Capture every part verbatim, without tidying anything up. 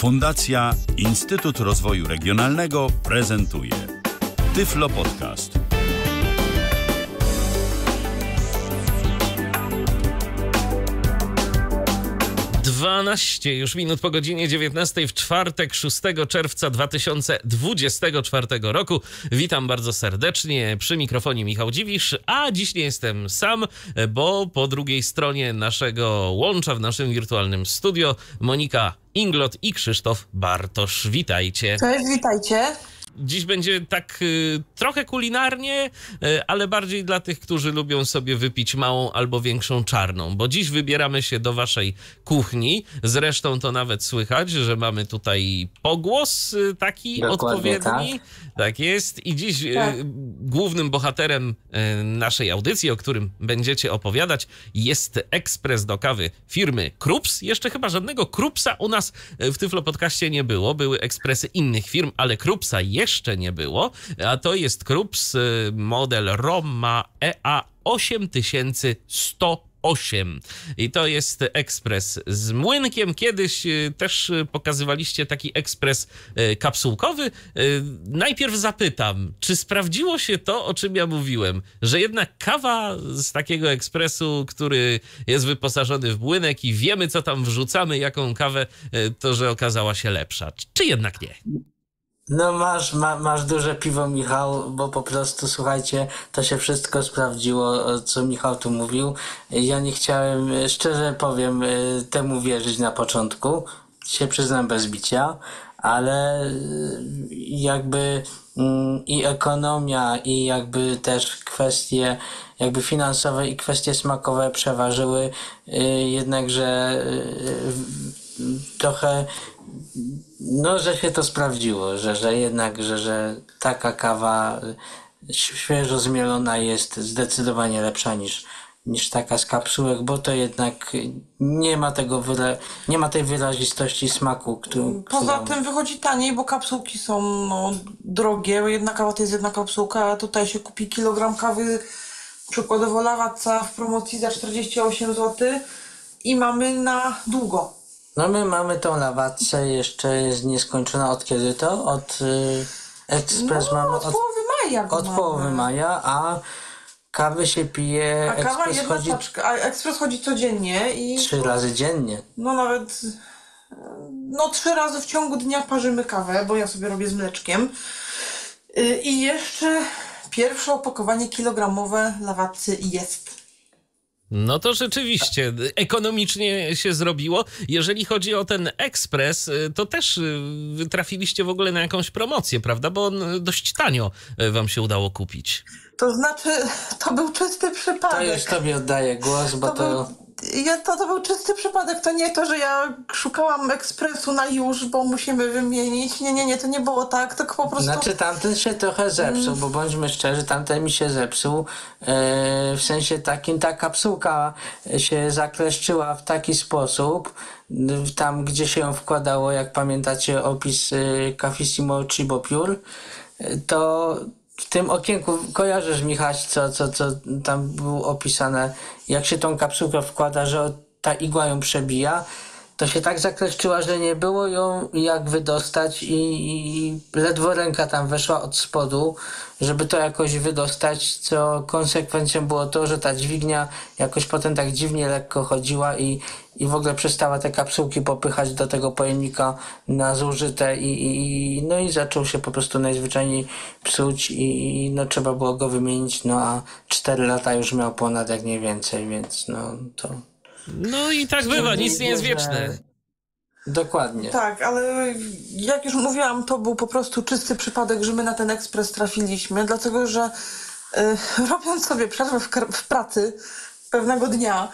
Fundacja Instytut Rozwoju Regionalnego prezentuje Tyflo Podcast. dwanaście już minut po godzinie dziewiętnastej w czwartek, szóstego czerwca dwa tysiące dwudziestego czwartego roku. Witam bardzo serdecznie, przy mikrofonie Michał Dziwisz, a dziś nie jestem sam, bo po drugiej stronie naszego łącza w naszym wirtualnym studio Monika Inglot i Krzysztof Bartosz. Witajcie. Cześć, witajcie. Dziś będzie tak y, trochę kulinarnie, y, ale bardziej dla tych, którzy lubią sobie wypić małą albo większą czarną, bo dziś wybieramy się do waszej kuchni. Zresztą to nawet słychać, że mamy tutaj pogłos y, taki Dokładnie, odpowiedni. Tak. tak jest. I dziś Tak. y, głównym bohaterem y, naszej audycji, o którym będziecie opowiadać, jest ekspres do kawy firmy Krups. Jeszcze chyba żadnego Krupsa u nas w Tyflo Podcaście nie było. Były ekspresy innych firm, ale Krupsa jest jeszcze nie było, a to jest Krups model Roma E A osiem tysięcy sto osiem. I to jest ekspres z młynkiem. Kiedyś też pokazywaliście taki ekspres kapsułkowy. Najpierw zapytam, czy sprawdziło się to, o czym ja mówiłem, że jednak kawa z takiego ekspresu, który jest wyposażony w młynek i wiemy, co tam wrzucamy, jaką kawę, to że okazała się lepsza. Czy jednak nie? No masz, ma, masz duże piwo, Michał, bo po prostu, słuchajcie, to się wszystko sprawdziło, co Michał tu mówił. Ja nie chciałem, szczerze powiem, temu wierzyć na początku, się przyznam bez bicia, ale jakby i ekonomia, i jakby też kwestie jakby finansowe i kwestie smakowe przeważyły, jednakże trochę no, że się to sprawdziło, że, że jednak, że, że taka kawa świeżo zmielona jest zdecydowanie lepsza niż, niż taka z kapsułek, bo to jednak nie ma tego wyra- nie ma tej wyrazistości smaku, którą... Poza tym wychodzi taniej, bo kapsułki są no, drogie, jedna kawa to jest jedna kapsułka, a tutaj się kupi kilogram kawy, przykładowo Lavazza w promocji za czterdzieści osiem złotych i mamy na długo. No my mamy tą Lavazzę, jeszcze jest nieskończona. Od kiedy to? Od y, ekspres no, mamy od, od połowy maja. Od mamy. połowy maja, a kawy się pije. A kawa ekspres jedna chodzi paczka, a ekspres chodzi codziennie i... trzy razy dziennie. No nawet... No trzy razy w ciągu dnia parzymy kawę, bo ja sobie robię z mleczkiem. Yy, I jeszcze pierwsze opakowanie kilogramowe Lavazzy jest. No to rzeczywiście ekonomicznie się zrobiło. Jeżeli chodzi o ten ekspres, to też wy trafiliście w ogóle na jakąś promocję, prawda? Bo on dość tanio wam się udało kupić. To znaczy, to był czysty przypadek. To już tobie oddaję głos, bo to... to... Był... Ja, to, to był czysty przypadek, to nie to, że ja szukałam ekspresu na już, bo musimy wymienić. Nie, nie, nie, to nie było tak, tylko po prostu... Znaczy tamten się trochę zepsuł, mm. bo bądźmy szczerzy, tamten mi się zepsuł. E, w sensie takim, ta kapsułka się zakleszczyła w taki sposób, tam gdzie się ją wkładało, jak pamiętacie opis y, Cafissimo Cibo Pure, to... W tym okienku, kojarzysz, Michał, co, co, co tam było opisane, jak się tą kapsułkę wkłada, że ta igła ją przebija, to się tak zakleszczyła, że nie było ją jak wydostać i, i ledwo ręka tam weszła od spodu, żeby to jakoś wydostać, co konsekwencją było to, że ta dźwignia jakoś potem tak dziwnie lekko chodziła i, i w ogóle przestała te kapsułki popychać do tego pojemnika na zużyte i, i, no i zaczął się po prostu najzwyczajniej psuć i, i no trzeba było go wymienić, no a cztery lata już miał ponad, jak nie więcej, więc no to... No i tak bywa, nic nie jest wieczne. Dokładnie. Tak, ale jak już mówiłam, to był po prostu czysty przypadek, że my na ten ekspres trafiliśmy, dlatego że y, robiąc sobie przerwę w, w pracy pewnego dnia,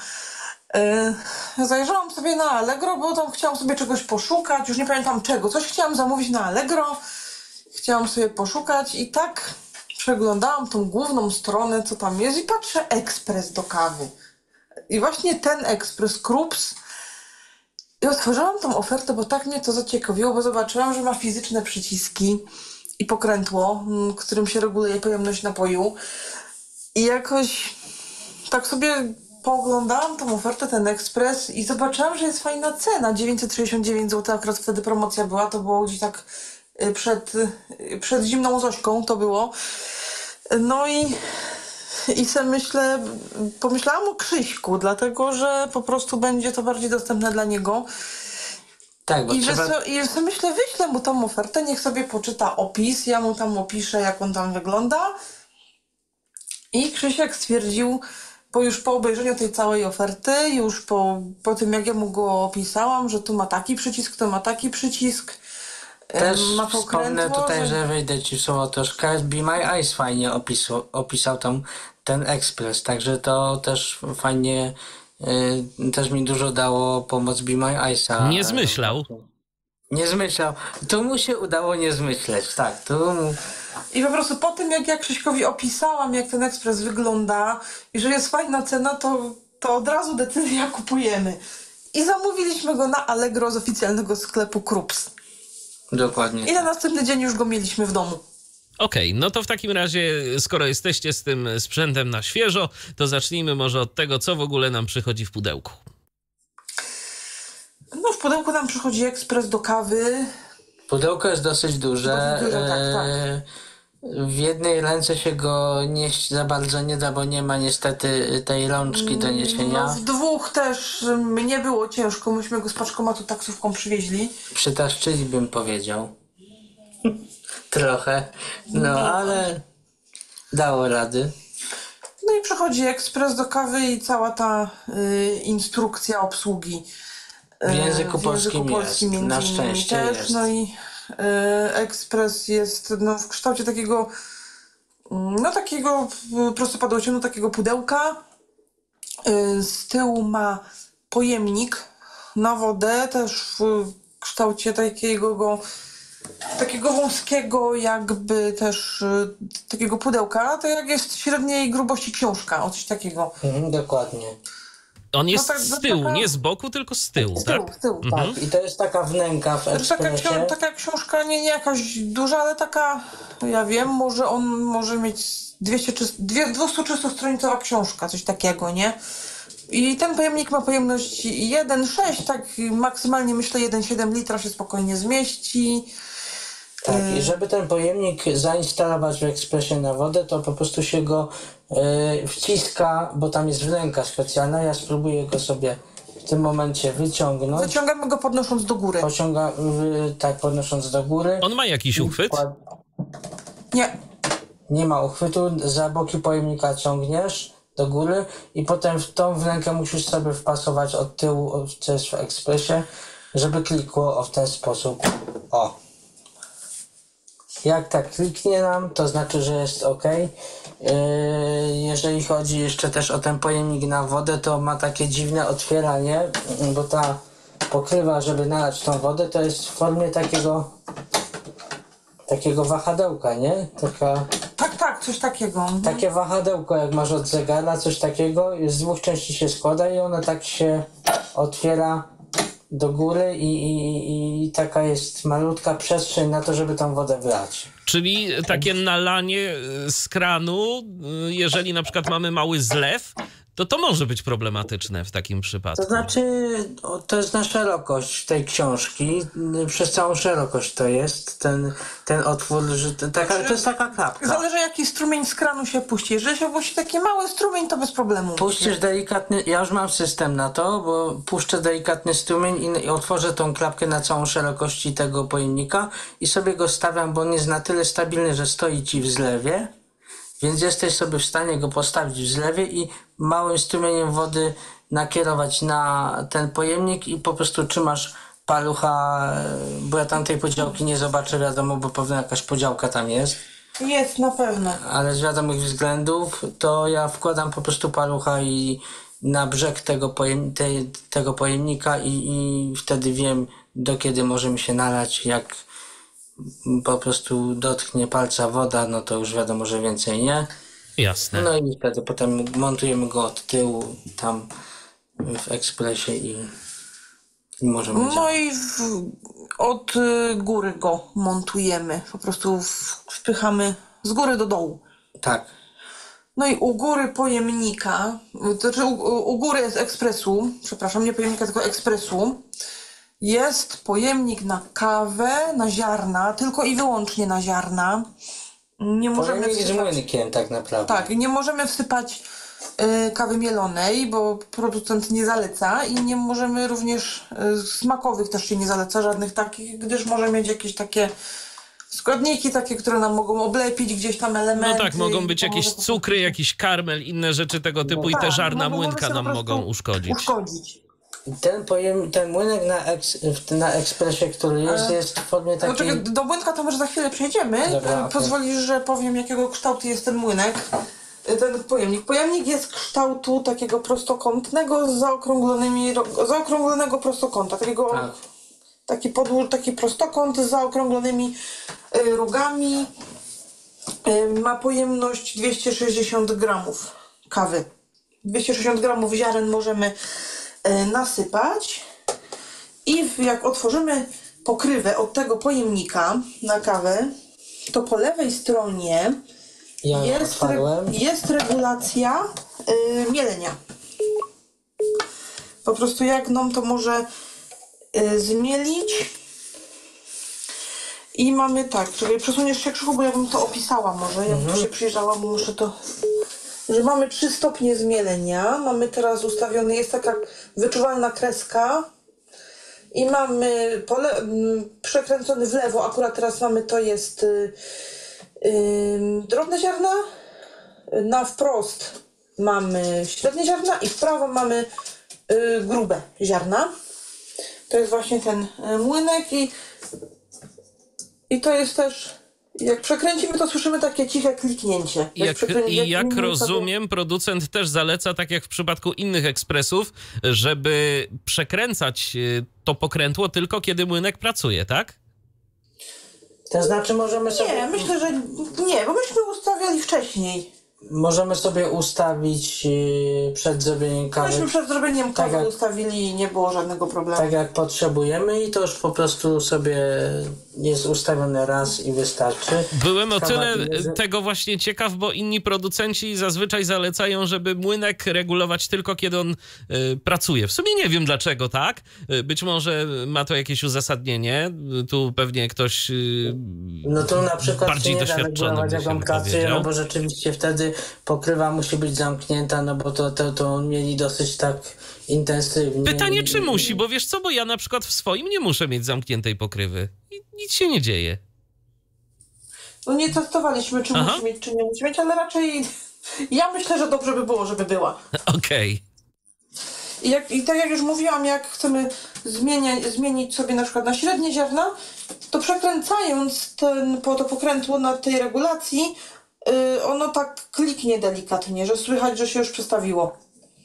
y, zajrzałam sobie na Allegro, bo tam chciałam sobie czegoś poszukać, już nie pamiętam czego, coś chciałam zamówić na Allegro, chciałam sobie poszukać i tak przeglądałam tą główną stronę, co tam jest i patrzę, ekspres do kawy. I właśnie ten ekspres Krups. I otworzyłam tą ofertę, bo tak mnie to zaciekawiło, bo zobaczyłam, że ma fizyczne przyciski i pokrętło, którym się reguluje pojemność napoju. I jakoś tak sobie pooglądałam tą ofertę, ten ekspres i zobaczyłam, że jest fajna cena. dziewięćset sześćdziesiąt dziewięć złotych, akurat wtedy promocja była, to było gdzieś tak y, przed, y, przed zimną Zośką to było. No i, i sobie myślę, pomyślałam o Krzyśku, dlatego że po prostu będzie to bardziej dostępne dla niego. Tak, bo I, trzeba... że so, I że sobie myślę, wyślę mu tą ofertę, niech sobie poczyta opis, ja mu tam opiszę, jak on tam wygląda. I Krzysiek stwierdził, bo już po obejrzeniu tej całej oferty, już po, po tym jak ja mu go opisałam, że tu ma taki przycisk, tu ma taki przycisk, Też ma wspomnę tutaj, że... że wejdę ci w słowo troszkę. Be My Eyes fajnie opisał, opisał tam ten ekspres, także to też fajnie, y, też mi dużo dało pomoc Be My Eyesa. Nie zmyślał. Nie zmyślał. Tu mu się udało nie zmyśleć, tak. Tu mu... I po prostu po tym, jak ja Krzyśkowi opisałam, jak ten ekspres wygląda i że jest fajna cena, to, to od razu decyzja kupujemy. I zamówiliśmy go na Allegro z oficjalnego sklepu Krups. Dokładnie. I na następny dzień już go mieliśmy w domu. Okej, okay, no to w takim razie, skoro jesteście z tym sprzętem na świeżo, to zacznijmy może od tego, co w ogóle nam przychodzi w pudełku. No w pudełku nam przychodzi ekspres do kawy. Pudełko jest dosyć duże. Dosyć duże, tak, tak. W jednej ręce się go nieść za bardzo nie da, bo nie ma niestety tej rączki do niesienia. No, w dwóch też mnie było ciężko, myśmy go z paczkomatu taksówką przywieźli. Przytaszczyli, bym powiedział. Trochę. No, ale dało rady. No i przychodzi ekspres do kawy i cała ta y, instrukcja obsługi. W języku w polskim, języku polskim jest. Na szczęście też, jest. No i y, ekspres jest no, w kształcie takiego no takiego prostopadłością, takiego pudełka. Y, z tyłu ma pojemnik na wodę, też w kształcie takiego go takiego wąskiego jakby też y, takiego pudełka, to jak jest średniej grubości książka, o coś takiego. Mhm, dokładnie. On jest No tak, z tyłu, taka... nie z boku, tylko z tyłu, z tyłu, tak? z tyłu. Mhm. Tak, i to jest taka wnęka w Taka, ekspresie. książ- taka książka nie, nie jakaś duża, ale taka, ja wiem, może on może mieć dwieście trzysta stronicowa książka, coś takiego, nie? I ten pojemnik ma pojemność jeden przecinek sześć, tak maksymalnie myślę jeden przecinek siedem litra się spokojnie zmieści. Tak, i żeby ten pojemnik zainstalować w ekspresie na wodę, to po prostu się go y, wciska, bo tam jest wnęka specjalna. Ja spróbuję go sobie w tym momencie wyciągnąć. Wyciągamy go podnosząc do góry. Pociąga, y, tak, podnosząc do góry. On ma jakiś uchwyt? Nie. Nie ma uchwytu, za boki pojemnika ciągniesz do góry i potem w tą wnękę musisz sobie wpasować od tyłu, co jest w ekspresie, żeby klikło o w ten sposób. O. Jak tak kliknie nam, to znaczy, że jest ok. Yy, jeżeli chodzi jeszcze też o ten pojemnik na wodę, to ma takie dziwne otwieranie, bo ta pokrywa, żeby nalać tą wodę, to jest w formie takiego takiego wahadełka, nie? Taka, Tak, tak, coś takiego. takie wahadełko, jak masz od zegara, coś takiego, z dwóch części się składa i ono tak się otwiera do góry i, i, i taka jest malutka przestrzeń na to, żeby tą wodę wlać. Czyli takie nalanie z kranu, jeżeli na przykład mamy mały zlew, to to może być problematyczne w takim przypadku. To znaczy, o, to jest na szerokość tej książki, przez całą szerokość to jest, ten, ten otwór, że to, taka, to jest taka klapka. Zależy jaki strumień z kranu się puści. Jeżeli się puści taki mały strumień, to bez problemu. Puścisz delikatny, ja już mam system na to, bo puszczę delikatny strumień i, i otworzę tą klapkę na całą szerokości tego pojemnika i sobie go stawiam, bo on jest na tyle stabilny, że stoi ci w zlewie, więc jesteś sobie w stanie go postawić w zlewie i małym strumieniem wody nakierować na ten pojemnik i po prostu trzymasz palucha, bo ja tam tej podziałki nie zobaczę, wiadomo, bo pewnie jakaś podziałka tam jest. Jest, na pewno. Ale z wiadomych względów to ja wkładam po prostu palucha i na brzeg tego, pojem, te, tego pojemnika i, i wtedy wiem, do kiedy może mi się nalać. Jak po prostu dotknie palca woda, no to już wiadomo, że więcej nie. Jasne. No i wtedy potem montujemy go od tyłu tam w ekspresie i, i możemy No działać. i w, od y, góry go montujemy. Po prostu w, wpychamy z góry do dołu. Tak. No i u góry pojemnika, to znaczy u, u góry jest ekspresu, przepraszam, nie pojemnika, tylko ekspresu, jest pojemnik na kawę, na ziarna, tylko i wyłącznie na ziarna. Nie możemy Pojemnik z wsypać, młynkiem tak naprawdę. tak, nie możemy wsypać y, kawy mielonej, bo producent nie zaleca i nie możemy również y, smakowych też się nie zaleca, żadnych takich, gdyż może mieć jakieś takie składniki takie, które nam mogą oblepić gdzieś tam elementy. No tak, mogą być i to jakieś może po cukry, prostu- jakiś karmel, inne rzeczy tego typu No i te tak, żarna no bo może młynka się nam po prostu mogą uszkodzić. uszkodzić. Ten, pojem, ten młynek na, eks, w- na ekspresie, który jest, E, jest w formie No, takiej... czekaj, do młynka to może za chwilę przejdziemy. Dobra, E, okej. Pozwolisz, że powiem, jakiego kształtu jest ten młynek. E, Ten pojemnik. Pojemnik jest kształtu takiego prostokątnego z zaokrąglonymi, ro- zaokrąglonego prostokąta. Takiego, Tak. taki, podłó- taki prostokąt z zaokrąglonymi e, rogami. E, ma pojemność dwieście sześćdziesiąt gramów kawy. dwieście sześćdziesiąt gramów ziaren możemy e, nasypać. I w- jak otworzymy pokrywę od tego pojemnika na kawę, to po lewej stronie Ja jest, otwarłem. re, jest regulacja y, mielenia. Po prostu jak nam to może y, zmielić. I mamy tak, czyli przesuniesz się, Krzychu, bo ja bym to opisała może, ja bym się przyjrzała, bo muszę to... Że mamy trzy stopnie zmielenia, mamy teraz ustawiony, jest taka wyczuwalna kreska i mamy pole, m, przekręcony w lewo, akurat teraz mamy, to jest y, y, drobne ziarna, na wprost mamy średnie ziarna i w prawo mamy y, grube ziarna. To jest właśnie ten y, młynek i, i to jest też, jak przekręcimy, to słyszymy takie ciche kliknięcie. I jak, przekrę- I jak minimy sobie- rozumiem, producent też zaleca, tak jak w przypadku innych ekspresów, żeby przekręcać y, to pokrętło tylko kiedy młynek pracuje, tak? To znaczy możemy sobie... Nie, myślę, że nie, bo myśmy ustawiali wcześniej. Możemy sobie ustawić yy, przed zrobieniem kawy, Myśmy przed zrobieniem kawy Tak jak- ustawili i nie było żadnego problemu. tak jak potrzebujemy i to już po prostu sobie jest ustawione raz i wystarczy. Byłem o Kawa tyle pieniędzy- tego właśnie ciekaw, bo inni producenci zazwyczaj zalecają, żeby młynek regulować tylko kiedy on y, pracuje. W sumie nie wiem dlaczego tak. Y, Być może ma to jakieś uzasadnienie. Y, Tu pewnie ktoś y, No to na przykład bardziej się nie da doświadczony regulować, by jak się on pracuje, wypowiedział. no bo rzeczywiście wtedy pokrywa musi być zamknięta, no bo to, to, to mieli dosyć tak intensywnie. Pytanie, I- czy musi, bo wiesz co, bo ja na przykład w swoim nie muszę mieć zamkniętej pokrywy. I nic się nie dzieje. No nie testowaliśmy, czy Aha. musi mieć, czy nie musi mieć, ale raczej ja myślę, że dobrze by było, żeby była. Okej. I, jak, I tak jak już mówiłam, jak chcemy zmienia, zmienić sobie na przykład na średnie ziarna, to przekręcając ten, po to pokrętło na tej regulacji, yy, ono tak kliknie delikatnie, że słychać, że się już przestawiło.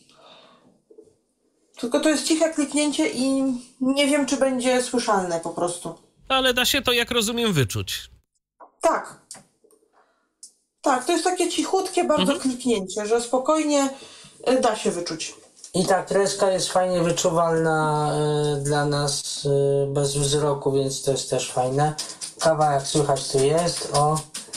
Tylko to jest ciche kliknięcie i nie wiem, czy będzie słyszalne po prostu. Ale da się to, jak rozumiem, wyczuć. Tak. Tak, to jest takie cichutkie bardzo kliknięcie, że spokojnie y, da się wyczuć. I ta kreska jest fajnie wyczuwalna e, dla nas e, bez wzroku, więc to jest też fajne. Kawa, jak słychać, tu jest. O,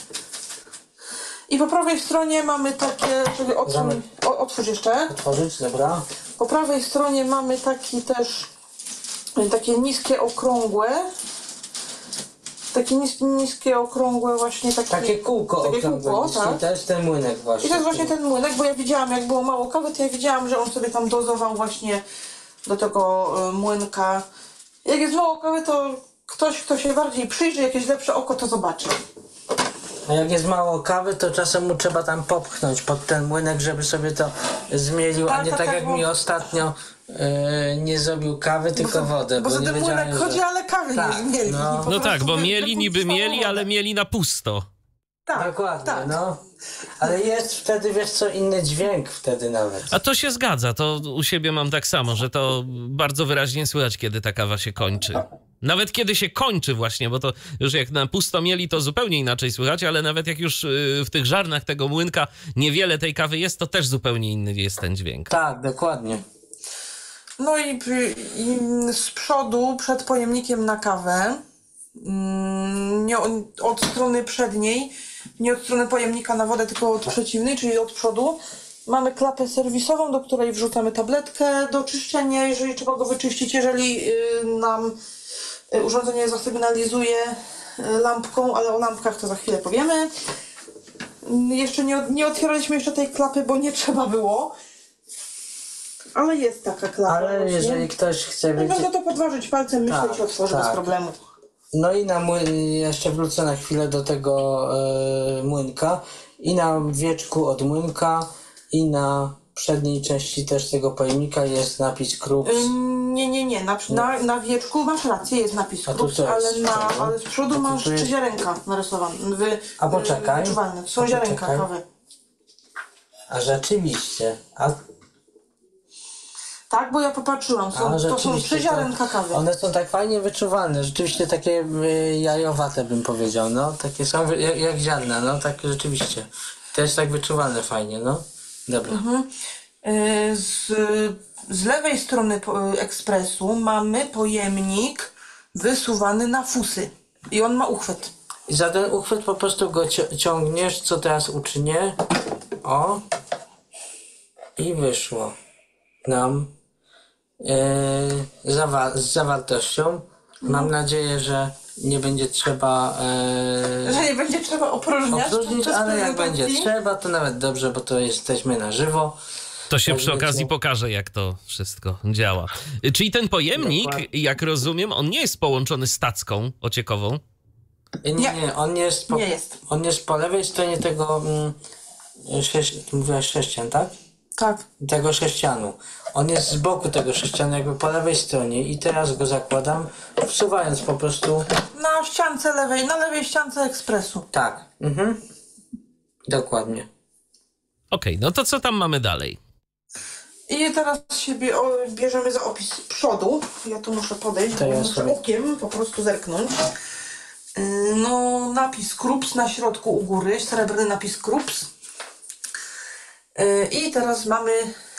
I po prawej stronie mamy takie, żeby otwórz, o, otwórz jeszcze. otworzyć, dobra. Po prawej stronie mamy taki też, y, takie niskie, okrągłe. Takie nis, niskie, okrągłe właśnie takie... Takie kółko Takie okrągłe. kółko, niskie. tak. To jest ten młynek właśnie. I to jest właśnie ten młynek, bo ja widziałam, jak było mało kawy, to ja widziałam, że on sobie tam dozował właśnie do tego y, młynka. Jak jest mało kawy, to ktoś, kto się bardziej przyjrzy, jakieś lepsze oko, to zobaczy. A jak jest mało kawy, to czasem mu trzeba tam popchnąć pod ten młynek, żeby sobie to zmielił, a Tak, nie tak, tak, tak, jak bo- mi ostatnio e, nie zrobił kawy, tylko wodę. Bo za nie ten wiedziałem, młynek chodzi, że... ale kawy Tak, nie mieli. no. Po No tak, prostu bo wy- mieli niby wypuściło mieli, wodę. ale mieli na pusto. Tak, Dokładnie, tak. no. Ale jest wtedy, wiesz co, inny dźwięk wtedy nawet. A to się zgadza, to u siebie mam tak samo, że to bardzo wyraźnie słychać, kiedy ta kawa się kończy. Nawet kiedy się kończy właśnie, bo to już jak na pusto mieli, to zupełnie inaczej słychać, ale nawet jak już y, w tych żarnach tego młynka niewiele tej kawy jest, to też zupełnie inny jest ten dźwięk. Tak, dokładnie. No i, i z przodu, przed pojemnikiem na kawę, mm, nie, od strony przedniej, nie od strony pojemnika na wodę, tylko od przeciwnej, czyli od przodu. Mamy klapę serwisową, do której wrzucamy tabletkę do czyszczenia, jeżeli trzeba go wyczyścić, jeżeli nam urządzenie zasygnalizuje lampką, ale o lampkach to za chwilę powiemy. Jeszcze nie, nie otwieraliśmy jeszcze tej klapy, bo nie trzeba było. Ale jest taka klapa. Ale właśnie. Jeżeli ktoś chce wiedzieć... Można to podważyć palcem, myślę, tak, że otworzy tak. bez problemu. No i na młyn, jeszcze wrócę na chwilę do tego e, młynka. I na wieczku od młynka, i na przedniej części też tego pojemnika jest napis Krups. Ym, nie, nie, nie. Na, na, na wieczku masz rację, jest napis Krups, ale, na, ale z przodu masz trzy jest... ziarenka narysowane. Wy, A poczekaj. Wyczuwalne. To są A ziarenka poczekaj. kawy. A rzeczywiście. A... Tak, bo ja popatrzyłam. Są, A, to są trzy ziarenka kawy. One są tak fajnie wyczuwalne. Rzeczywiście takie y, jajowate bym powiedział. No, takie są jak, jak ziarna. No, tak rzeczywiście. To jest tak wyczuwalne fajnie, no. Dobra. Mhm. Z, z lewej strony ekspresu mamy pojemnik wysuwany na fusy i on ma uchwyt. I za ten uchwyt po prostu go ciągniesz, co teraz uczynię. O. I wyszło nam yy, zawa z zawartością. Mhm. Mam nadzieję, że nie będzie trzeba yy, że nie będzie trzeba opróżniać, opróżnić, ale jak będzie trzeba, to nawet dobrze, bo to jesteśmy na żywo. To się tak przy okazji wiecie. pokaże, jak to wszystko działa. Czyli ten pojemnik, Dokładnie. jak rozumiem, on nie jest połączony z tacką ociekową? Nie, nie, on jest po, nie jest. On jest po lewej stronie tego mm, sześć, mówiłaś sześcian, tak? Tak. Tego sześcianu. On jest z boku tego sześcianu, jakby po lewej stronie i teraz go zakładam, wsuwając po prostu... Na ściance lewej, na lewej ściance ekspresu. Tak. Mhm. Dokładnie. Okej, okay, no to co tam mamy dalej? I teraz się bierzemy za opis przodu. Ja tu muszę podejść, to bo ja muszę sobie... okiem po prostu zerknąć. No, napis Krups na środku u góry, srebrny napis Krups. I teraz mamy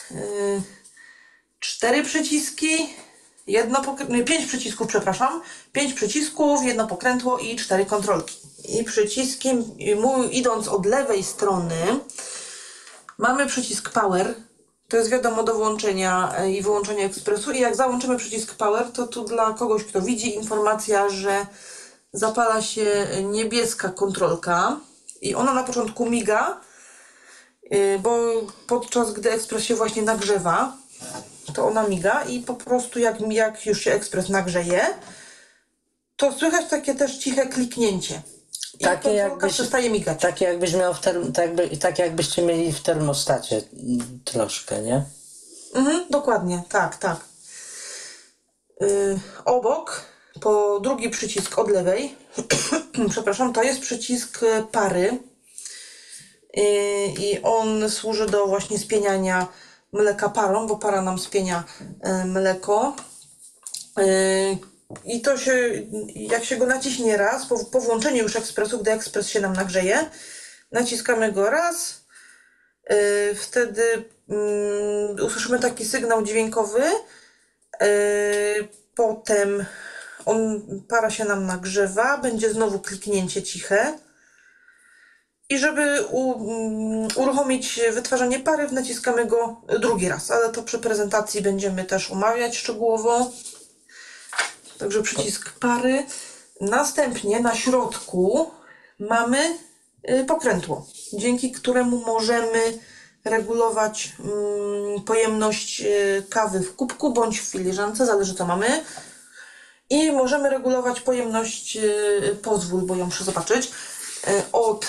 cztery przyciski, jedno pokrę- pięć przycisków, przepraszam, pięć przycisków, jedno pokrętło i cztery kontrolki. I przyciski, idąc od lewej strony, mamy przycisk Power. To jest wiadomo do włączenia i wyłączenia ekspresu. I jak załączymy przycisk Power, to tu dla kogoś, kto widzi, informacja, że zapala się niebieska kontrolka i ona na początku miga, bo podczas gdy ekspres się właśnie nagrzewa, to ona miga i po prostu jak, jak już się ekspres nagrzeje, to słychać takie też ciche kliknięcie. I takie jakbyś, przestaje migać. Takie jakbyś miał w term, tak, jakby, tak jakbyście mieli w termostacie troszkę, nie? Mhm, dokładnie, tak, tak. Yy, obok, po drugi przycisk od lewej, przepraszam, to jest przycisk pary. Yy, I on służy do właśnie spieniania mleka parą, bo para nam spienia yy, mleko. Yy, I to się, jak się go naciśnie raz, po, po włączeniu już ekspresu, gdy ekspres się nam nagrzeje, naciskamy go raz, yy, wtedy yy, usłyszymy taki sygnał dźwiękowy, yy, potem on, para się nam nagrzewa, będzie znowu kliknięcie ciche i żeby u, um, uruchomić wytwarzanie pary, naciskamy go drugi raz, ale to przy prezentacji będziemy też omawiać szczegółowo. Także przycisk pary. Następnie na środku mamy pokrętło, dzięki któremu możemy regulować pojemność kawy w kubku bądź w filiżance, zależy co mamy. I możemy regulować pojemność, pozwól, bo ją muszę zobaczyć, od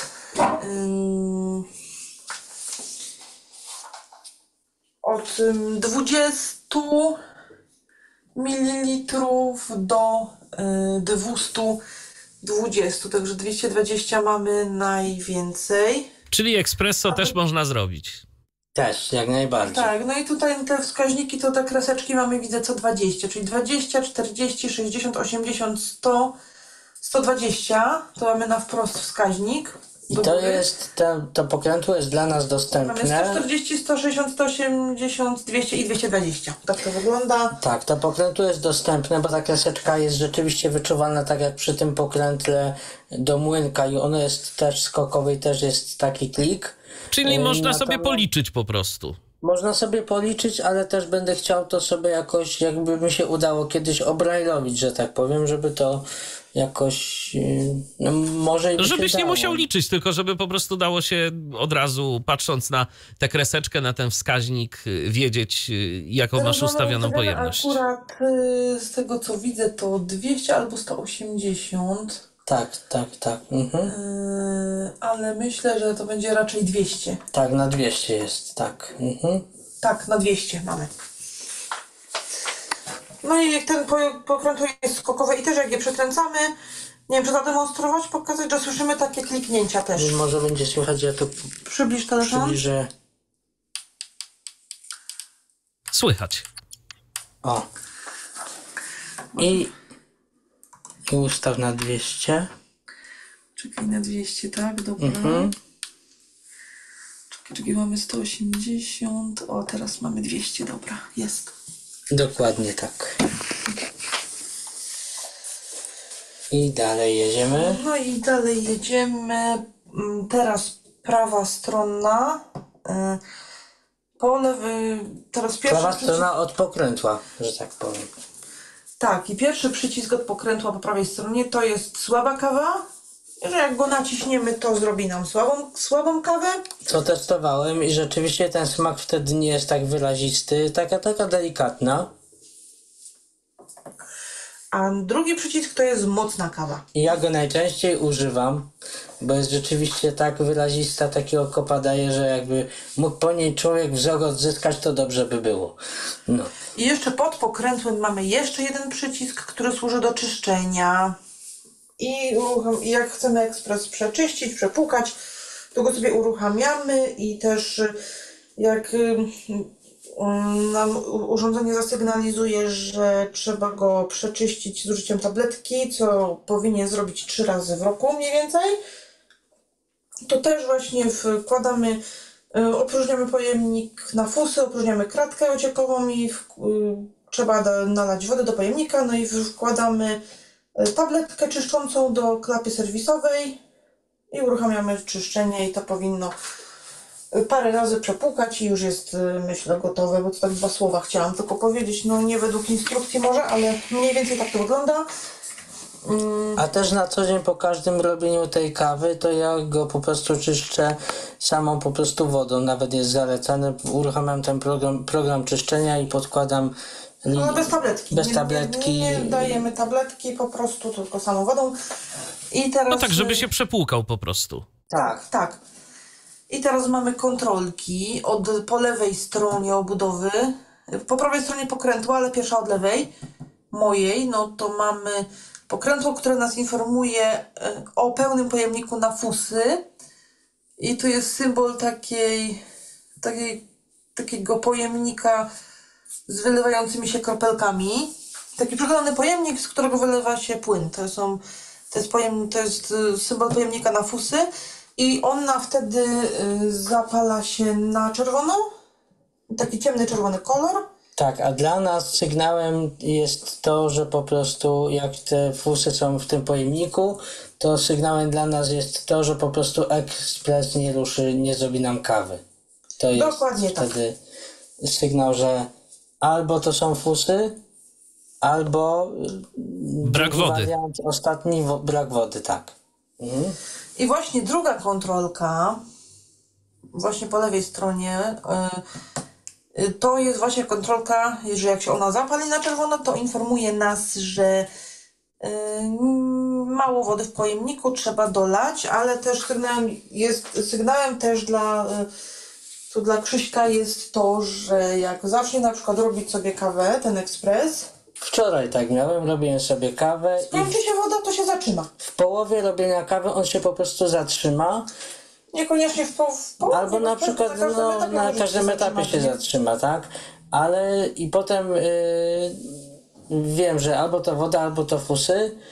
od dwudziestu mililitrów do dwieście dwadzieścia, także dwieście dwadzieścia mamy najwięcej. Czyli espresso też można zrobić. Też, jak najbardziej. Tak, no i tutaj te wskaźniki, to te kreseczki mamy, widzę, co dwadzieścia, czyli dwadzieścia, czterdzieści, sześćdziesiąt, osiemdziesiąt, sto, sto dwadzieścia, to mamy na wprost wskaźnik. I do to góry. jest, to, to pokrętło jest dla nas dostępne. Mamy sto czterdzieści, sto sześćdziesiąt, sto osiemdziesiąt, dwieście i dwieście dwadzieścia. Tak to wygląda. Tak, to pokrętło jest dostępne, bo ta kreseczka jest rzeczywiście wyczuwalna tak jak przy tym pokrętle do młynka i ono jest też skokowe i też jest taki klik. Czyli Yy, można natomiast- sobie policzyć po prostu. Można sobie policzyć, ale też będę chciał to sobie jakoś, jakby mi się udało kiedyś obrajlowić, że tak powiem, żeby to jakoś, yy, no może i by Żebyś się nie dało. musiał liczyć, tylko żeby po prostu dało się od razu, patrząc na tę kreseczkę, na ten wskaźnik, y, wiedzieć, y, jaką Teraz masz mamy ustawioną ustawione pojemność. Akurat y, z tego co widzę to dwieście albo sto osiemdziesiąt. Tak, tak, tak. Mhm. Yy, ale myślę, że to będzie raczej dwieście. Tak, na dwieście jest, tak. Mhm. Tak, na dwieście mamy. No i jak ten po- pokrętło jest skokowe i też jak je przekręcamy, nie wiem, czy zademonstrować, pokazać, że słyszymy takie kliknięcia też. I może będzie słychać, ja tu Przybliż telefon. przybliżę. Słychać. O. I, I ustaw na dwieście. Czekaj, na dwieście, tak? Dobra. Mhm. Czekaj, czekaj, mamy sto osiemdziesiąt. O, teraz mamy dwieście, dobra, jest. Dokładnie tak. I dalej jedziemy. No i dalej jedziemy. Mm, Teraz prawa strona. y, Po lewy, teraz pierwszy Prawa przycisk. strona od pokrętła, że tak powiem. Tak, i pierwszy przycisk od pokrętła po prawej stronie to jest słaba kawa. Że jak go naciśniemy, to zrobi nam słabą, słabą kawę. Co testowałem i rzeczywiście ten smak wtedy nie jest tak wyrazisty, taka taka delikatna. A drugi przycisk to jest mocna kawa. I ja go najczęściej używam, bo jest rzeczywiście tak wyrazista, takiego kopa daje, że jakby mógł po niej człowiek wzrok odzyskać, to dobrze by było. No. I jeszcze pod pokrętłem mamy jeszcze jeden przycisk, który służy do czyszczenia. I uruchom- i jak chcemy ekspres przeczyścić, przepłukać, to go sobie uruchamiamy i też y, jak y, y, nam u- urządzenie zasygnalizuje, że trzeba go przeczyścić z użyciem tabletki, co powinien zrobić trzy razy w roku mniej więcej, to też właśnie wkładamy, y, opróżniamy pojemnik na fusy, opróżniamy kratkę ociekową i w, y, trzeba da, nalać wodę do pojemnika, no i w- wkładamy y, tabletkę czyszczącą do klapy serwisowej i uruchamiamy czyszczenie i to powinno y, parę razy przepłukać i już jest, y, myślę, gotowe, bo to tak dwa słowa chciałam tylko powiedzieć, no nie według instrukcji może, ale mniej więcej tak to wygląda. A też na co dzień po każdym robieniu tej kawy, to ja go po prostu czyszczę samą po prostu wodą, nawet jest zalecane. Uruchamiam ten program, program czyszczenia i podkładam li... No bez tabletki. Bez nie, tabletki. Nie, nie dajemy tabletki, po prostu tylko samą wodą. I teraz, No tak, żeby się przepłukał po prostu. Tak, tak. I teraz mamy kontrolki od po lewej stronie obudowy. Po prawej stronie pokrętła, ale pierwsza od lewej, mojej, no to mamy pokrętło, które nas informuje e, o pełnym pojemniku na fusy. I tu jest symbol takiej, takiej, takiego pojemnika z wylewającymi się kropelkami. Taki przekonany pojemnik, z którego wylewa się płyn. To, są, to, jest, pojem, to jest y, symbol pojemnika na fusy i ona wtedy y, zapala się na czerwono. Taki ciemny czerwony kolor. Tak, a dla nas sygnałem jest to, że po prostu jak te fusy są w tym pojemniku, to sygnałem dla nas jest to, że po prostu ekspres nie ruszy, nie zrobi nam kawy. To jest Dokładnie tak. wtedy sygnał, że albo to są fusy, albo Brak drugi wody. wariant, ostatni wo- brak wody, tak. Mhm. I właśnie druga kontrolka, właśnie po lewej stronie, y, y, to jest właśnie kontrolka, że jak się ona zapali na czerwono, to informuje nas, że y, mało wody w pojemniku, trzeba dolać, ale też sygnałem, jest, sygnałem też dla, y, tu dla Krzyśka jest to, że jak zacznie na przykład robić sobie kawę, ten ekspres, Wczoraj tak miałem, robiłem sobie kawę i skończy się woda, to się zatrzyma. w połowie robienia kawy on się po prostu zatrzyma. Niekoniecznie w, po, w połowie, Albo na po prostu przykład każdym no, etapie na może każdym etapie zatrzymać, się nie? zatrzyma, tak? Ale i potem yy, wiem, że albo to woda, albo to fusy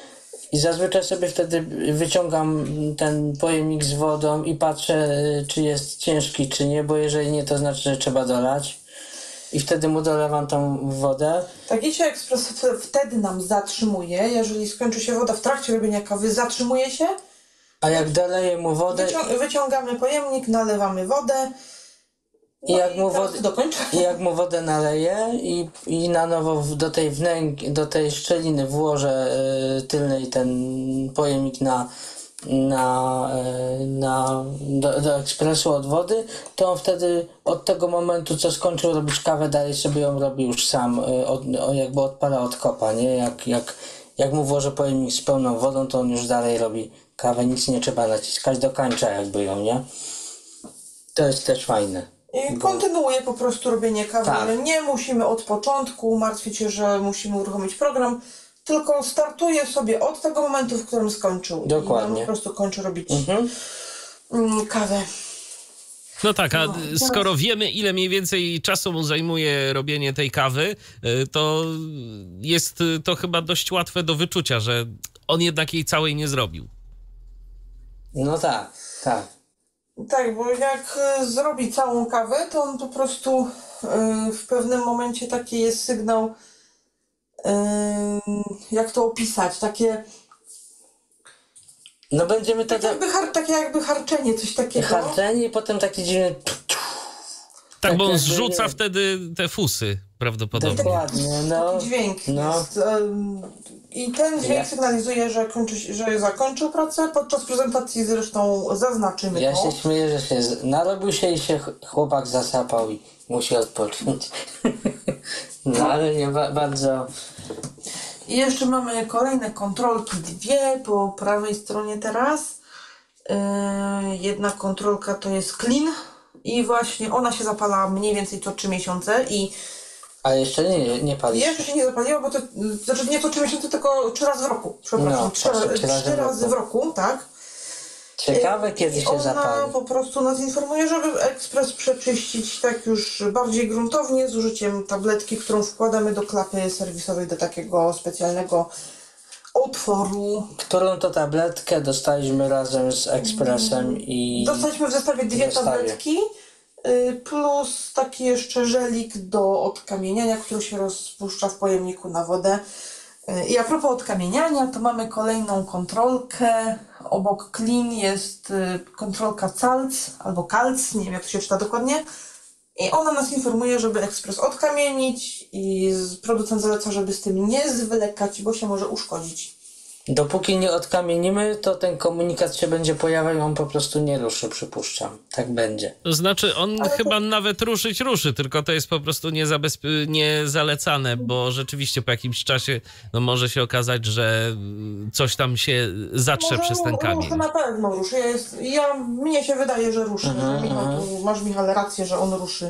I zazwyczaj sobie wtedy wyciągam ten pojemnik z wodą i patrzę, czy jest ciężki, czy nie, bo jeżeli nie, to znaczy, że trzeba dolać. I wtedy mu dolewam tą wodę. Tak, Easy Express wtedy nam zatrzymuje. Jeżeli skończy się woda w trakcie robienia kawy, zatrzymuje się. A jak doleję mu wodę... Wycią- wyciągamy pojemnik, nalewamy wodę. I No jak, i mu teraz wodę, dokończę. I jak mu wodę naleję i, i na nowo w- do tej wnęk, do tej szczeliny włożę y, tylnej ten pojemnik na, na, y, na do, do ekspresu od wody, to on wtedy od tego momentu, co skończył robić kawę, dalej sobie ją robi już sam, y, od, o, jakby odpala od kopa, nie? Jak, jak, jak mu włożę pojemnik z pełną wodą, to on już dalej robi kawę, nic nie trzeba naciskać, dokańcza jakby ją, nie? To jest też fajne. I kontynuuję po prostu robienie kawy. Tak. Nie musimy od początku martwić się, że musimy uruchomić program, tylko startuję sobie od tego momentu, w którym skończył. Dokładnie. I on po prostu kończy robić Mhm. mm, kawę. No tak, a No, teraz- skoro wiemy, ile mniej więcej czasu mu zajmuje robienie tej kawy, y, to jest y, to chyba dość łatwe do wyczucia, że on jednak jej całej nie zrobił. No tak, tak. Tak, bo jak y, zrobi całą kawę, to on po prostu y, w pewnym momencie taki jest sygnał, y, jak to opisać, takie, No będziemy tak wtedy jakby, har, takie jakby harczenie, coś takiego. harczeni i potem taki dziwny... Tak, bo on jakby, zrzuca nie- wtedy te fusy prawdopodobnie. Dokładnie, no. Taki dźwięk No. jest. ym, I ten dźwięk Ja- sygnalizuje, że, kończy, się- że zakończył pracę. Podczas prezentacji zresztą zaznaczymy Ja to. się śmieję, że się z- narobił się i się ch- chłopak zasapał i musi odpocząć. No ale nie ba- bardzo... I jeszcze mamy kolejne kontrolki, dwie po prawej stronie teraz. Yy, jedna kontrolka to jest clean i właśnie ona się zapala mniej więcej co trzy miesiące i Ale jeszcze nie, nie pali. jeszcze się nie zapaliła, bo to znaczy nie co trzy miesiące, tylko trzy razy w roku. Przepraszam, No, trzy, właśnie, trzy razy trzy w razy roku. w roku, tak? Ciekawe kiedy I się ona zapali. po prostu nas informuje, żeby ekspres przeczyścić tak już bardziej gruntownie z użyciem tabletki, którą wkładamy do klapy serwisowej, do takiego specjalnego otworu. Którą to tabletkę dostaliśmy razem z ekspresem i... Dostaliśmy w zestawie dwie W zestawie. tabletki y, plus taki jeszcze żelik do odkamieniania, który się rozpuszcza w pojemniku na wodę. Y, I a propos odkamieniania, to mamy kolejną kontrolkę. Obok Clean jest y, kontrolka Calc albo Calc, nie wiem jak to się czyta dokładnie. I ona nas informuje, żeby ekspres odkamienić i z- producent zaleca, żeby z tym nie zwlekać, bo się może uszkodzić. Dopóki nie odkamienimy, to ten komunikat się będzie pojawiał i on po prostu nie ruszy, przypuszczam. Tak będzie. To znaczy on Ale to- chyba nawet ruszyć ruszy, tylko to jest po prostu niezabezpie- niezalecane, bo rzeczywiście po jakimś czasie no, może się okazać, że mm, coś tam się zatrze Może przez ten ru- kamień. Ruszy na pewno ruszy. Ja jest, ja, mnie się wydaje, że ruszy. Mhm, Michał, tu, masz Michał rację, że on ruszy.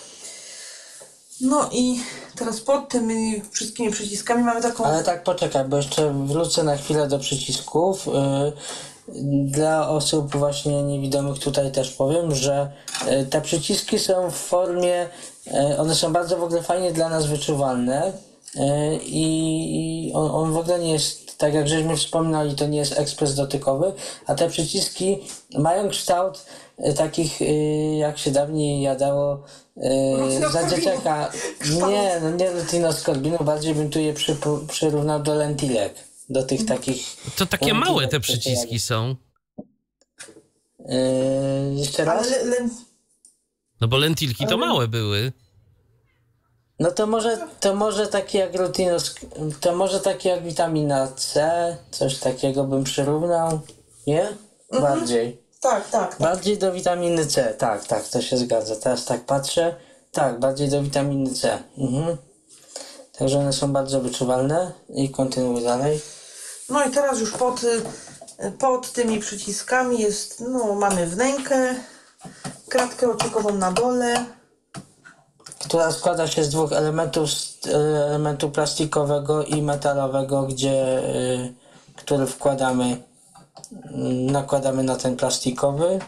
No i teraz pod tymi wszystkimi przyciskami mamy taką... Ale tak poczekaj, bo jeszcze wrócę na chwilę do przycisków. Yy, Dla osób właśnie niewidomych tutaj też powiem, że yy, te przyciski są w formie, yy, one są bardzo w ogóle fajnie dla nas wyczuwalne yy, i on, on w ogóle nie jest, tak jak żeśmy wspominali, to nie jest ekspres dotykowy, a te przyciski mają kształt yy, takich, yy, jak się dawniej jadało yy, za Rutinoskorbinu. dzieciaka. Kształt. Nie, no nie rutinoskorbinu, bardziej bym tu je przypu- przyrównał do lentilek. Do tych takich... To takie lentilek, małe te które przyciski są. Yy, jeszcze raz? Ale, le, No bo lentilki to Ale- małe były. No to może, to może taki jak rutinos... To może taki jak witamina C, coś takiego bym przyrównał. Nie? Bardziej. tak, tak, tak. Bardziej do witaminy C, tak, tak, to się zgadza. Teraz tak patrzę. Tak, bardziej do witaminy C. Mhm. Także one są bardzo wyczuwalne i kontynuuję dalej. No i teraz już pod, y, pod tymi przyciskami jest, no mamy wnękę, kratkę ociekową na dole. Która składa się z dwóch elementów, z elementu plastikowego i metalowego, gdzie, y, który wkładamy, y, nakładamy na ten plastikowy.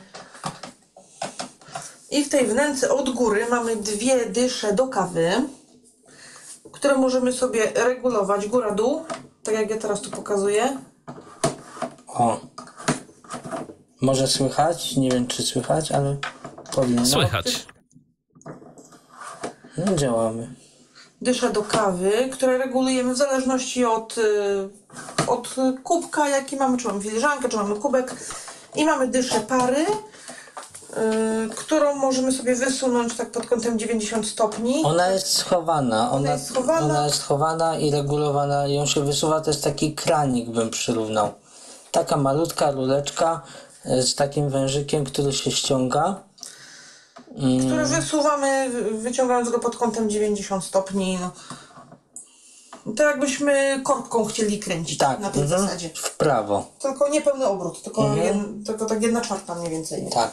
I w tej wnęce od góry mamy dwie dysze do kawy, które możemy sobie regulować góra-dół, tak jak ja teraz tu pokazuję. O. Może słychać? Nie wiem, czy słychać, ale powinno. Słychać. No, działamy. Dyszę do kawy, które regulujemy w zależności od, y, od kubka, jaki mamy, czy mamy filiżankę, czy mamy kubek. I mamy dyszę pary, y, którą możemy sobie wysunąć tak pod kątem dziewięćdziesiąt stopni. Ona jest schowana. Ona, jest schowana. Ona jest schowana i regulowana. Ją się wysuwa, to jest taki kranik, bym przyrównał. Taka malutka rureczka z takim wężykiem, który się ściąga. Który wysuwamy, wyciągając go pod kątem dziewięćdziesiąt stopni. No. To jakbyśmy korbką chcieli kręcić, Tak, na tej mhm, zasadzie. w prawo. Tylko nie pełny obrót, tylko, Mhm. jed, tylko tak jedna czwarta mniej więcej. Tak.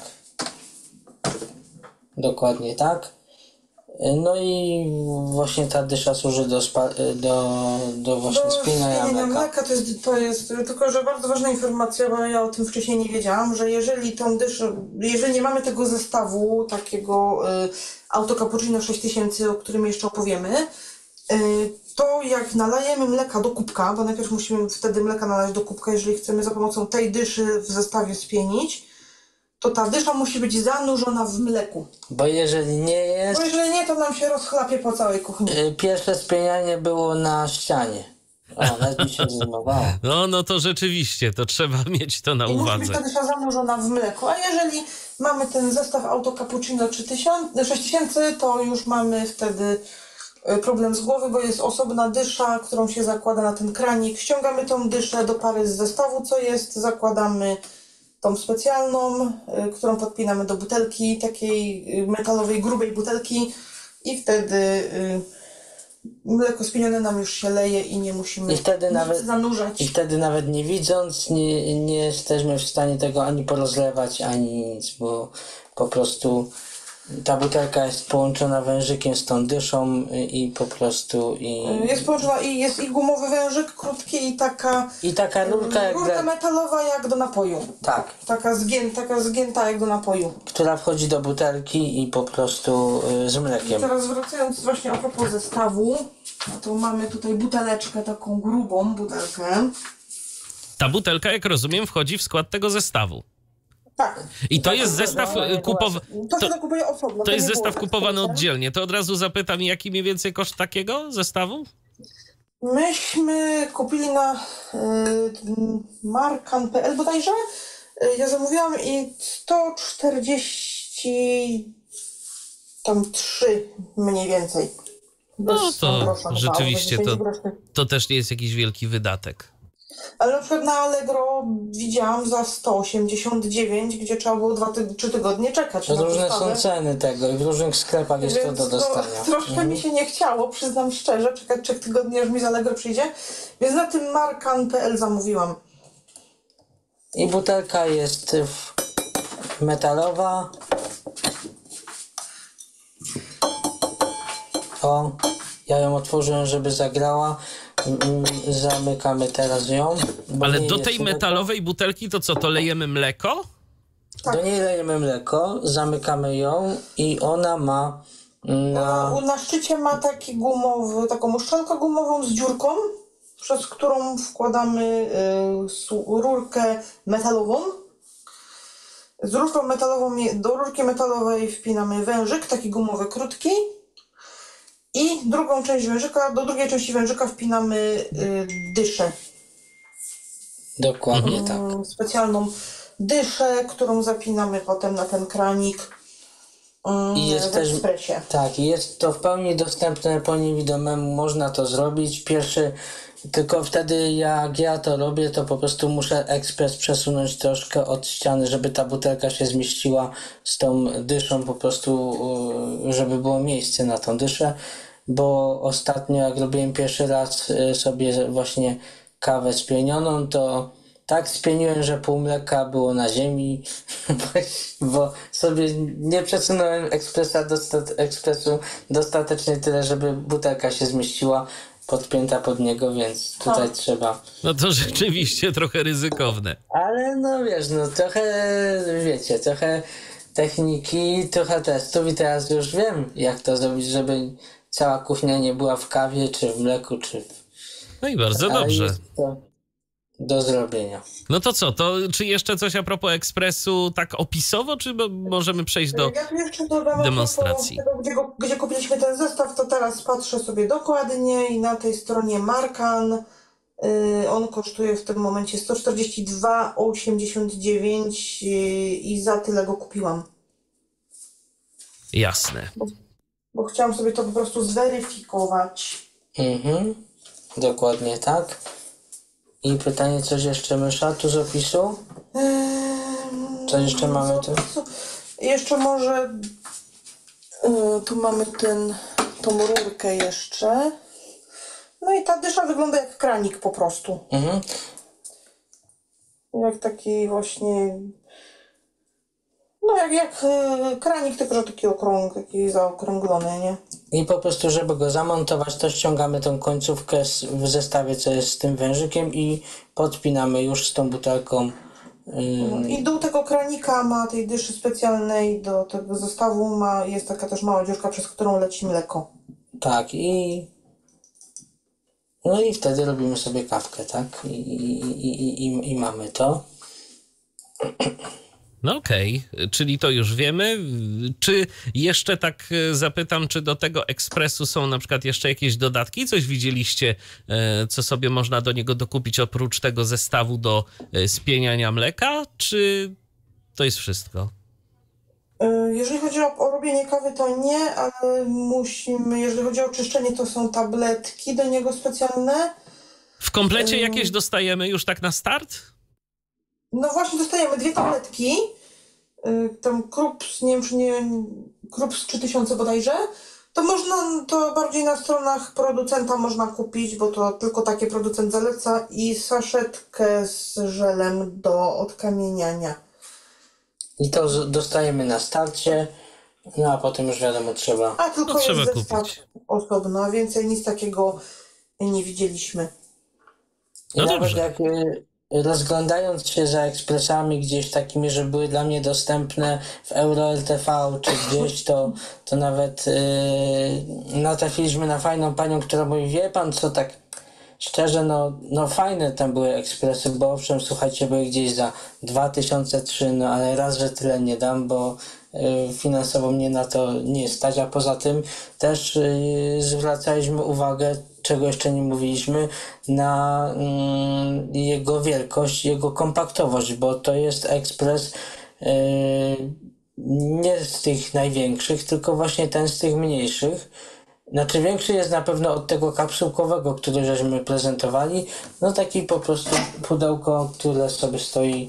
Dokładnie tak. No i właśnie ta dysza służy do, spa, do, do właśnie Do spieniania spieniania mleka. mleka to jest, to jest tylko, że bardzo ważna informacja, bo ja o tym wcześniej nie wiedziałam, że jeżeli tą dyszę, jeżeli nie mamy tego zestawu takiego y, auto cappuccino sześć tysięcy, o którym jeszcze opowiemy, y, to jak nalajemy mleka do kubka, bo najpierw musimy wtedy mleka nalać do kubka, jeżeli chcemy za pomocą tej dyszy w zestawie spienić, to ta dysza musi być zanurzona w mleku. Bo jeżeli nie jest... Bo jeżeli nie, to nam się rozchlapie po całej kuchni. y, Pierwsze spienianie było na ścianie. O, nawet mi się zrymowało. No, no to rzeczywiście, to trzeba mieć to na I musi być ta uwadze. dysza zanurzona w mleku. A jeżeli mamy ten zestaw auto cappuccino sześć tysięcy, to już mamy wtedy y, problem z głowy, bo jest osobna dysza, którą się zakłada na ten kranik. Ściągamy tą dyszę do pary z zestawu, co jest, zakładamy tą specjalną, y, którą podpinamy do butelki, takiej y, metalowej, grubej butelki i wtedy y, mleko spienione nam już się leje i nie musimy I wtedy nic nawet- zanurzać. I wtedy nawet nie widząc, nie, nie jesteśmy w stanie tego ani porozlewać, ani nic, bo po prostu ta butelka jest połączona wężykiem z tą dyszą i, i po prostu i, Jest połączona i jest i gumowy wężyk krótki i taka i taka rurka, jak rurka dla, metalowa jak do napoju. tak, Taka, zgię, taka zgięta jak do napoju. która wchodzi do butelki i po prostu y, z mlekiem. Teraz wracając właśnie a propos zestawu, no to mamy tutaj buteleczkę, taką grubą butelkę. Ta butelka, jak rozumiem, wchodzi w skład tego zestawu. Tak. I to Tak, jest to zestaw była- kupowany. To się To, nakupuje osobno. to jest nie było zestaw tak kupowany w Polsce. oddzielnie. To od razu zapytam, jaki mniej więcej koszt takiego zestawu? Myśmy kupili na y, markan kropka p l bodajże. Y, ja zamówiłam i sto czterdzieści tam trzy mniej więcej. No Bez to grosza chyba, rzeczywiście bez to, dziesięć groszy. to też nie jest jakiś wielki wydatek. Ale na przykład na Allegro widziałam za sto osiemdziesiąt dziewięć, gdzie trzeba było dwa ty- trzy tygodnie czekać na Różne dostawę. są ceny tego i w różnych sklepach jest to Więc do no, dostania. troszkę mi się nie chciało, przyznam szczerze, czekać trzech tygodni, aż mi z Allegro przyjdzie. Więc na tym markan kropka p l zamówiłam. I butelka jest w- metalowa. O, ja ją otworzyłem, żeby zagrała. Mm, Zamykamy teraz ją. bo Ale nie do jest tej mleko. metalowej butelki to co, to lejemy mleko? Tak. Do niej lejemy mleko, zamykamy ją i ona ma na... Na, na szczycie ma taki gumowy, taką uszczelkę gumową z dziurką, przez którą wkładamy y, su- rurkę metalową. Z rurką metalową, je- do rurki metalowej wpinamy wężyk, taki gumowy, krótki. I drugą część wężyka, do drugiej części wężyka wpinamy y, dyszę. Dokładnie tak. Mm, Specjalną dyszę, którą zapinamy potem na ten kranik. mm, I jest w też- ekspresie. Tak, jest to w pełni dostępne po niewidomemu, można to zrobić. Pierwszy, tylko wtedy jak ja to robię, to po prostu muszę ekspres przesunąć troszkę od ściany, żeby ta butelka się zmieściła z tą dyszą, po prostu y, żeby było miejsce na tą dyszę, bo ostatnio jak robiłem pierwszy raz y, sobie właśnie kawę spienioną, to tak spieniłem, że pół mleka było na ziemi, bo sobie nie przesunąłem ekspresa dostat- ekspresu dostatecznie tyle, żeby butelka się zmieściła podpięta pod niego, więc tutaj Tak. trzeba. No to rzeczywiście trochę ryzykowne. Ale no wiesz, no trochę, wiecie, trochę techniki, trochę testów i teraz już wiem, jak to zrobić, żeby cała kuchnia nie była w kawie, czy w mleku, czy... No i bardzo Ale dobrze. Jest to, do zrobienia. No to co, to czy jeszcze coś a propos ekspresu tak opisowo, czy możemy przejść do Jak jeszcze dodam demonstracji? Tego, gdzie, go, gdzie kupiliśmy ten zestaw, to teraz patrzę sobie dokładnie i na tej stronie Markan yy, on kosztuje w tym momencie sto czterdzieści dwa osiemdziesiąt dziewięć yy, i za tyle go kupiłam. Jasne. Bo, bo chciałam sobie to po prostu zweryfikować. Mhm, dokładnie tak. I pytanie, coś jeszcze, Mysza, tu z opisu? Yy, Co jeszcze mamy tu? Co, jeszcze może yy, tu mamy ten, tą rurkę jeszcze. No i ta dysza wygląda jak kranik po prostu. Mhm. Jak taki właśnie... No jak, jak yy, kranik, tylko że taki okrąg, taki zaokrąglony, nie? I po prostu, żeby go zamontować, to ściągamy tą końcówkę z, w zestawie, co jest z tym wężykiem i podpinamy już z tą butelką. Yy, I dół tego kranika ma, tej dyszy specjalnej do tego zestawu ma, jest taka też mała dziurka, przez którą leci mleko. tak, i... No i wtedy robimy sobie kawkę, tak? I, i, i, i, i mamy to. No okej, okay. Czyli to już wiemy. Czy jeszcze tak zapytam, czy do tego ekspresu są na przykład jeszcze jakieś dodatki? Coś widzieliście, co sobie można do niego dokupić oprócz tego zestawu do spieniania mleka? Czy to jest wszystko? Jeżeli chodzi o, o robienie kawy, to nie, ale musimy, jeżeli chodzi o czyszczenie, to są tabletki do niego specjalne. W komplecie jakieś dostajemy już tak na start? No właśnie, dostajemy dwie tabletki. Tam Krups, nie wiem czy nie, Krups trzy tysiące bodajże. To można, to bardziej na stronach producenta można kupić, bo to tylko taki producent zaleca, i saszetkę z żelem do odkamieniania. I to z- dostajemy na starcie, no a potem już wiadomo, trzeba... A tylko No, jest trzeba zestaw kupić. osobno, a więcej nic takiego nie widzieliśmy. I No nawet dobrze. jak y, rozglądając się za ekspresami gdzieś takimi, że były dla mnie dostępne w Euro L T V czy gdzieś, to, to nawet y, natrafiliśmy na fajną panią, która mówi, wie pan co, tak szczerze, no, no fajne tam były ekspresy, bo owszem, słuchajcie, były gdzieś za dwa tysiące trzy, no ale raz, że tyle nie dam, bo y, finansowo mnie na to nie stać, a poza tym też y, zwracaliśmy uwagę, czego jeszcze nie mówiliśmy, na mm, jego wielkość, jego kompaktowość, bo to jest ekspres y, nie z tych największych, tylko właśnie ten z tych mniejszych. Znaczy większy jest na pewno od tego kapsułkowego, który żeśmy prezentowali. No taki po prostu pudełko, które sobie stoi.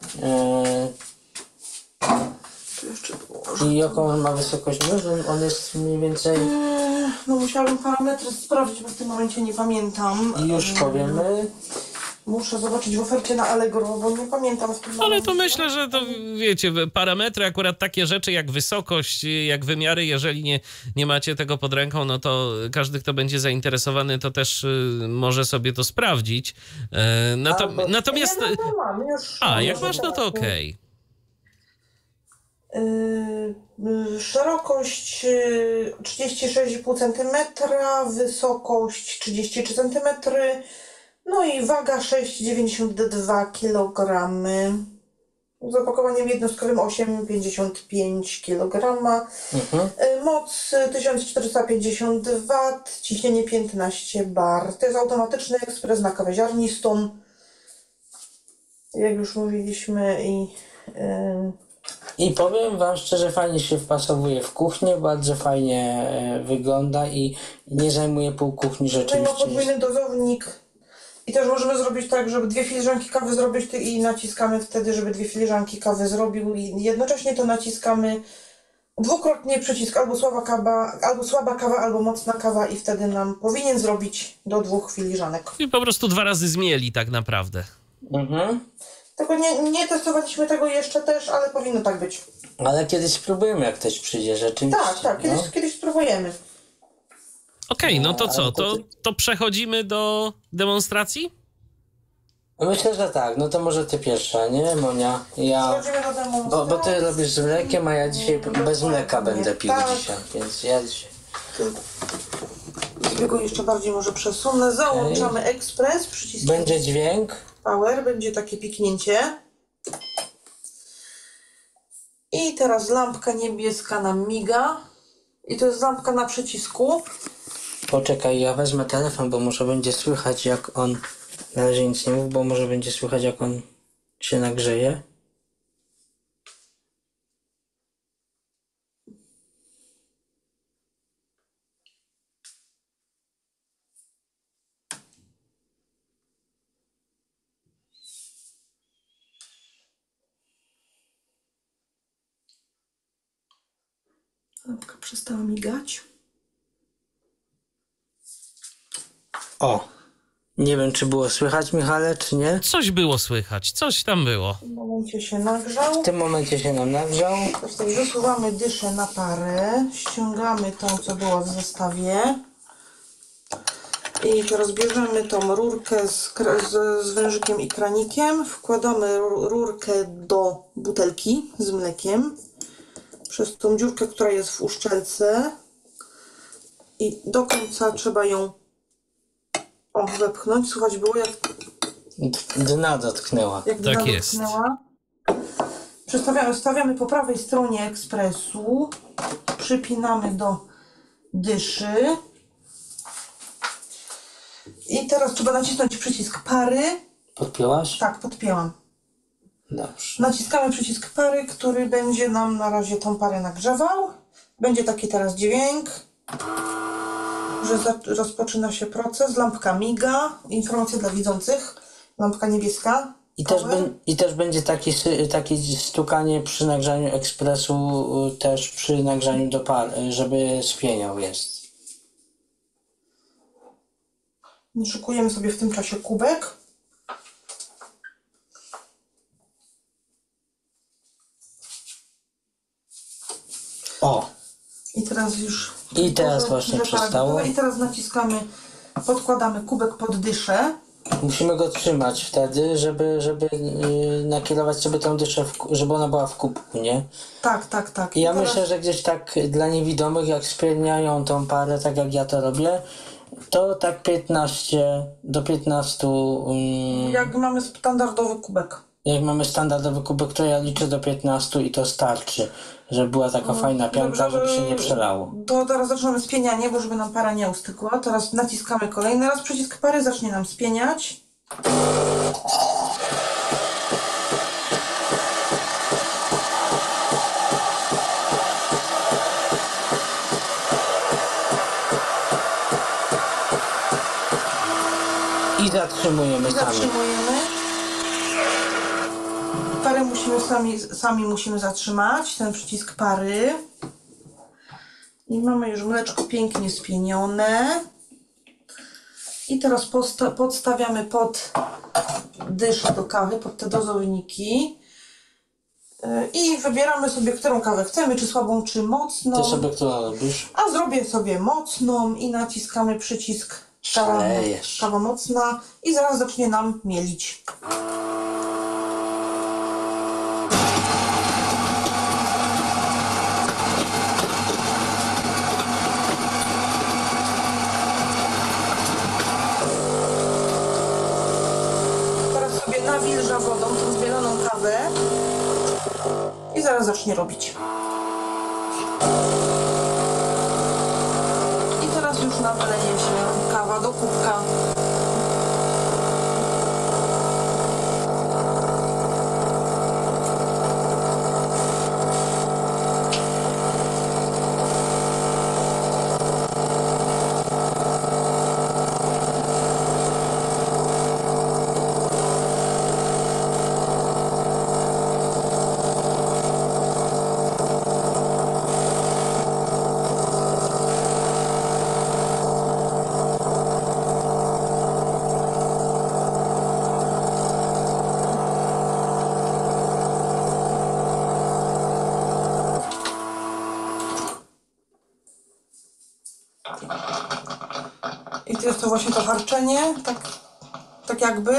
Czy jeszcze było? Yy, I jaką on ma wysokość? No, on jest mniej więcej... No musiałabym parametry sprawdzić, bo w tym momencie nie pamiętam. I już powiemy. Muszę zobaczyć w ofercie na Allegro, bo nie pamiętam w tym Ale momencie. to myślę, że to wiecie, parametry, akurat takie rzeczy jak wysokość, jak wymiary, jeżeli nie, nie macie tego pod ręką, no to każdy, kto będzie zainteresowany, to też y, może sobie to sprawdzić. E, nato, Albo- natomiast... Ja, no, no, mam, już A, mam, jak już masz, no to teraz. okej. Yy, yy, szerokość yy, trzydzieści sześć i pół centymetra, wysokość trzydzieści trzy centymetry, no i waga sześć przecinek dziewięćdziesiąt dwa kilogramy. Z opakowaniem jednostkowym osiem przecinek pięćdziesiąt pięć kilograma. Mhm. Yy, moc tysiąc czterysta pięćdziesiąt watów, ciśnienie piętnaście bar. To jest automatyczny ekspres na kawę ziarnistą. Jak już mówiliśmy i... Yy, I powiem wam szczerze, fajnie się wpasowuje w kuchnię, bardzo fajnie e, wygląda i nie zajmuje pół kuchni Tutaj ma rzeczywiście. podwójny dozownik i też możemy zrobić tak, żeby dwie filiżanki kawy zrobić i naciskamy wtedy, żeby dwie filiżanki kawy zrobił i jednocześnie to naciskamy dwukrotnie przycisk albo słaba kawa, albo słaba kawa, albo mocna kawa i wtedy nam powinien zrobić do dwóch filiżanek. I po prostu dwa razy zmieli tak naprawdę. Mhm. Tylko nie, nie testowaliśmy tego jeszcze też, ale powinno tak być. Ale kiedyś spróbujemy, jak ktoś przyjdzie, rzeczywiście. Tak, tak, kiedyś, no. kiedyś spróbujemy. Okej, no to Ale co, to, to- to przechodzimy do demonstracji? Myślę, że tak. No to może ty pierwsza, nie, Monia? Ja... Przechodzimy do demonstracji. Bo, bo ty robisz z mlekiem, a ja dzisiaj bez mleka będę pił Tak. dzisiaj, więc ja dzisiaj... Tego jeszcze bardziej może przesunę. Załączamy ekspres, przycisk. Będzie dźwięk, power, będzie takie piknięcie. I teraz lampka niebieska nam miga. I to jest lampka na przycisku. Poczekaj, ja wezmę telefon, bo może będzie słychać jak on... Na razie nic nie mów, bo może będzie słychać jak on się nagrzeje. Lampka przestała migać. O! Nie wiem, czy było słychać, Michale, czy nie? Coś było słychać, coś tam było. W tym momencie się nagrzał. W tym momencie się nam nagrzał. Teraz tak wysuwamy dyszę na parę. Ściągamy tą, co była w zestawie. I teraz bierzemy tą rurkę z, z, z wężykiem i kranikiem. Wkładamy rurkę do butelki z mlekiem. Przez tą dziurkę, która jest w uszczelce. I do końca trzeba ją o, wepchnąć. Słuchać było, jak, Dna dotknęła. jak dna Tak jest. dotknęła. Przestawiamy, stawiamy po prawej stronie ekspresu. Przypinamy do dyszy. I teraz trzeba nacisnąć przycisk pary. Podpięłaś? Tak, podpięłam. Dobrze. Naciskamy przycisk pary, który będzie nam na razie tą parę nagrzewał. Będzie taki teraz dźwięk, że za, rozpoczyna się proces. Lampka miga. Informacja dla widzących. Lampka niebieska. I też, Power. be, I też będzie taki, taki stukanie przy nagrzaniu ekspresu, też przy nagrzaniu do par, żeby spieniał jest. Szykujemy sobie w tym czasie kubek. O! I teraz już... I teraz właśnie przestało. I teraz naciskamy, podkładamy kubek pod dyszę. Musimy go trzymać wtedy, żeby, żeby yy, nakierować sobie tą dyszę, w, żeby ona była w kubku, nie? Tak, tak, tak. I ja I teraz... myślę, że gdzieś tak dla niewidomych, jak spieniają tą parę, tak jak ja to robię, to tak piętnaście do piętnastu... Yy, Jak mamy standardowy kubek. Jak mamy standardowy kubek, to ja liczę do piętnastu i to starczy, żeby była taka fajna pianka, Dobrze, żeby się nie przelało. To teraz zaczynamy spienianie, bo żeby nam para nie ustykła. Teraz naciskamy kolejny raz przycisk pary, zacznie nam spieniać. I zatrzymujemy sami. Zatrzymujemy. Parę musimy sami, sami musimy zatrzymać, ten przycisk pary. I mamy już mleczko pięknie spienione. I teraz podstawiamy pod dyszę do kawy, pod te dozowniki. I wybieramy sobie, którą kawę chcemy, czy słabą, czy mocną. Ty sobie którą robisz? A zrobię sobie mocną i naciskamy przycisk kawa, Szalejesz. kawa mocna i zaraz zacznie nam mielić. Teraz sobie nawilża wodą tą zmieloną kawę i zaraz zacznie robić. I teraz już nam leje się kawa do kubka. I to jest to właśnie to harczenie, tak, tak jakby.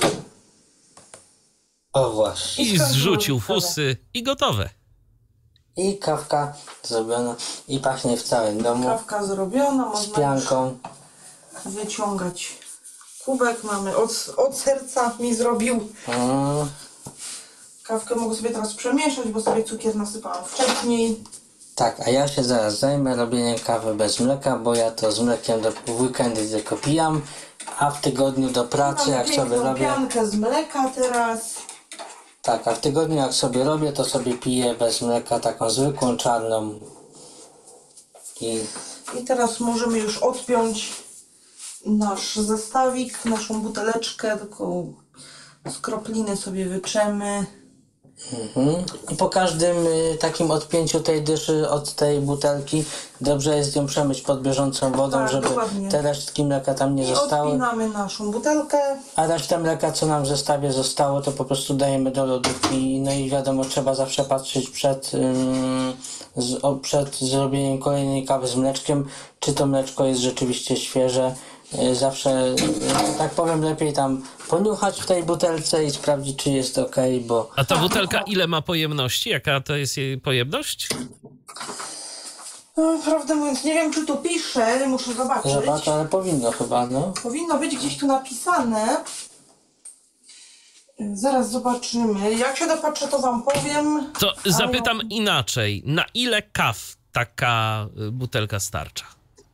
O właśnie. I zrzucił fusy i gotowe. I kawka zrobiona i pachnie w całym domu. Kawka zrobiona, z można pianką. wyciągać kubek. Mamy od, od serca mi zrobił. Mm. Kawkę mogę sobie teraz przemieszać, bo sobie cukier nasypałam wcześniej. Tak, a ja się zaraz zajmę robieniem kawy bez mleka, bo ja to z mlekiem do w weekendy tylko pijam, a w tygodniu do pracy Mamy jak sobie piękną robię... piankę z mleka teraz. Tak, a w tygodniu jak sobie robię, to sobie piję bez mleka taką zwykłą, czarną. I I teraz możemy już odpiąć nasz zestawik, naszą buteleczkę, tylko z kropliny sobie wyczemy. Mhm. I po każdym y, takim odpięciu tej dyszy od tej butelki dobrze jest ją przemyć pod bieżącą wodą, Tak, żeby dokładnie. te resztki mleka tam nie I zostały. odpinamy naszą butelkę. A resztę mleka, co nam w zestawie zostało, to po prostu dajemy do lodówki. No i wiadomo, trzeba zawsze patrzeć przed, ym, z, o, przed zrobieniem kolejnej kawy z mleczkiem, czy to mleczko jest rzeczywiście świeże. Y, Zawsze, y, tak powiem, lepiej tam poniuchać w tej butelce i sprawdzić, czy jest ok, bo A ta butelka ile ma pojemności? Jaka to jest jej pojemność? No, prawdę mówiąc, nie wiem, czy tu pisze, muszę zobaczyć. zobacz, ale powinno chyba, no. Powinno być gdzieś tu napisane. Zaraz zobaczymy. Jak się dopatrzę, to wam powiem. To zapytam inaczej. Na ile kaw taka y, butelka starcza?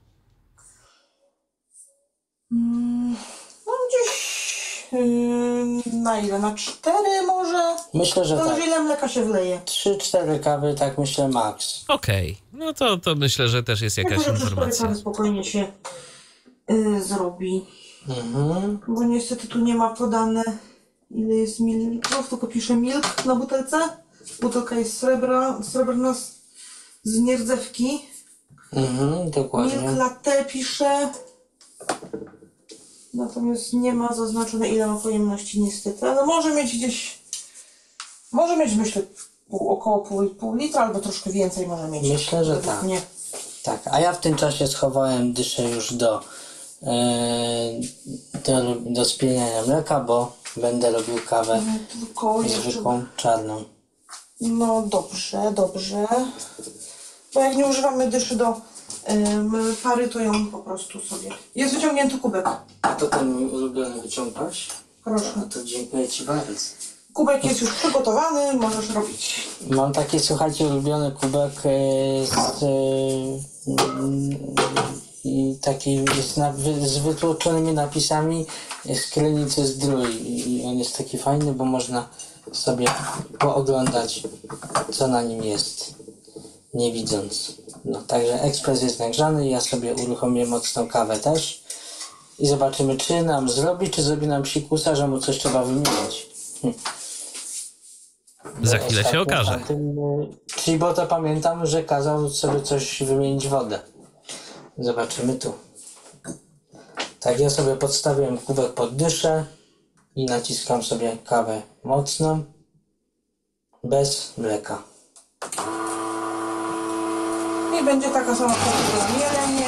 No gdzieś yy, na ile? Na cztery może? Myślę, że To tak. już ile mleka się wleje? trzy cztery kawy, tak myślę, max. Okej, no to, to myślę, że też jest jakaś Myślę, że cztery informacja. kawy spokojnie się yy, zrobi. Mhm. Bo niestety tu nie ma podane ile jest mililitrów, tylko pisze milk na butelce. Butelka jest srebra, srebrna z, z nierdzewki. Mhm, dokładnie. Milk latte pisze. Natomiast nie ma zaznaczone ile ma pojemności niestety, ale może mieć gdzieś, może mieć myślę pół, około pół, pół litra albo troszkę więcej może mieć. Myślę, że Według tak. mnie. Tak, a ja w tym czasie schowałem dyszę już do, yy, do, do spieniania mleka, bo będę robił kawę Tylko jeszcze... zwykłą, czarną. No dobrze, dobrze. Bo jak nie używamy dyszy do ym, pary, to ją po prostu sobie... Jest wyciągnięty kubek. A to ten mój ulubiony wyciągasz? Proszę. No to dziękuję Ci bardzo. Kubek jest już przygotowany, możesz robić. Mam taki, słuchajcie, ulubiony kubek yy, z, yy, i taki z, na, z wytłuczonymi napisami z Krynicy Zdrój i on jest taki fajny, bo można sobie pooglądać, co na nim jest, nie widząc. No, także ekspres jest nagrzany, ja sobie uruchomię mocną kawę też i zobaczymy, czy nam zrobi, czy zrobi nam psikusa, że mu coś trzeba wymienić. Hm. Za chwilę się okaże. Tym, czyli bo to pamiętam, że kazał sobie coś wymienić wodę. Zobaczymy tu. Tak, ja sobie podstawiłem kubek pod dyszę i naciskam sobie kawę mocną, bez mleka. I będzie taka sama procedura mielenie.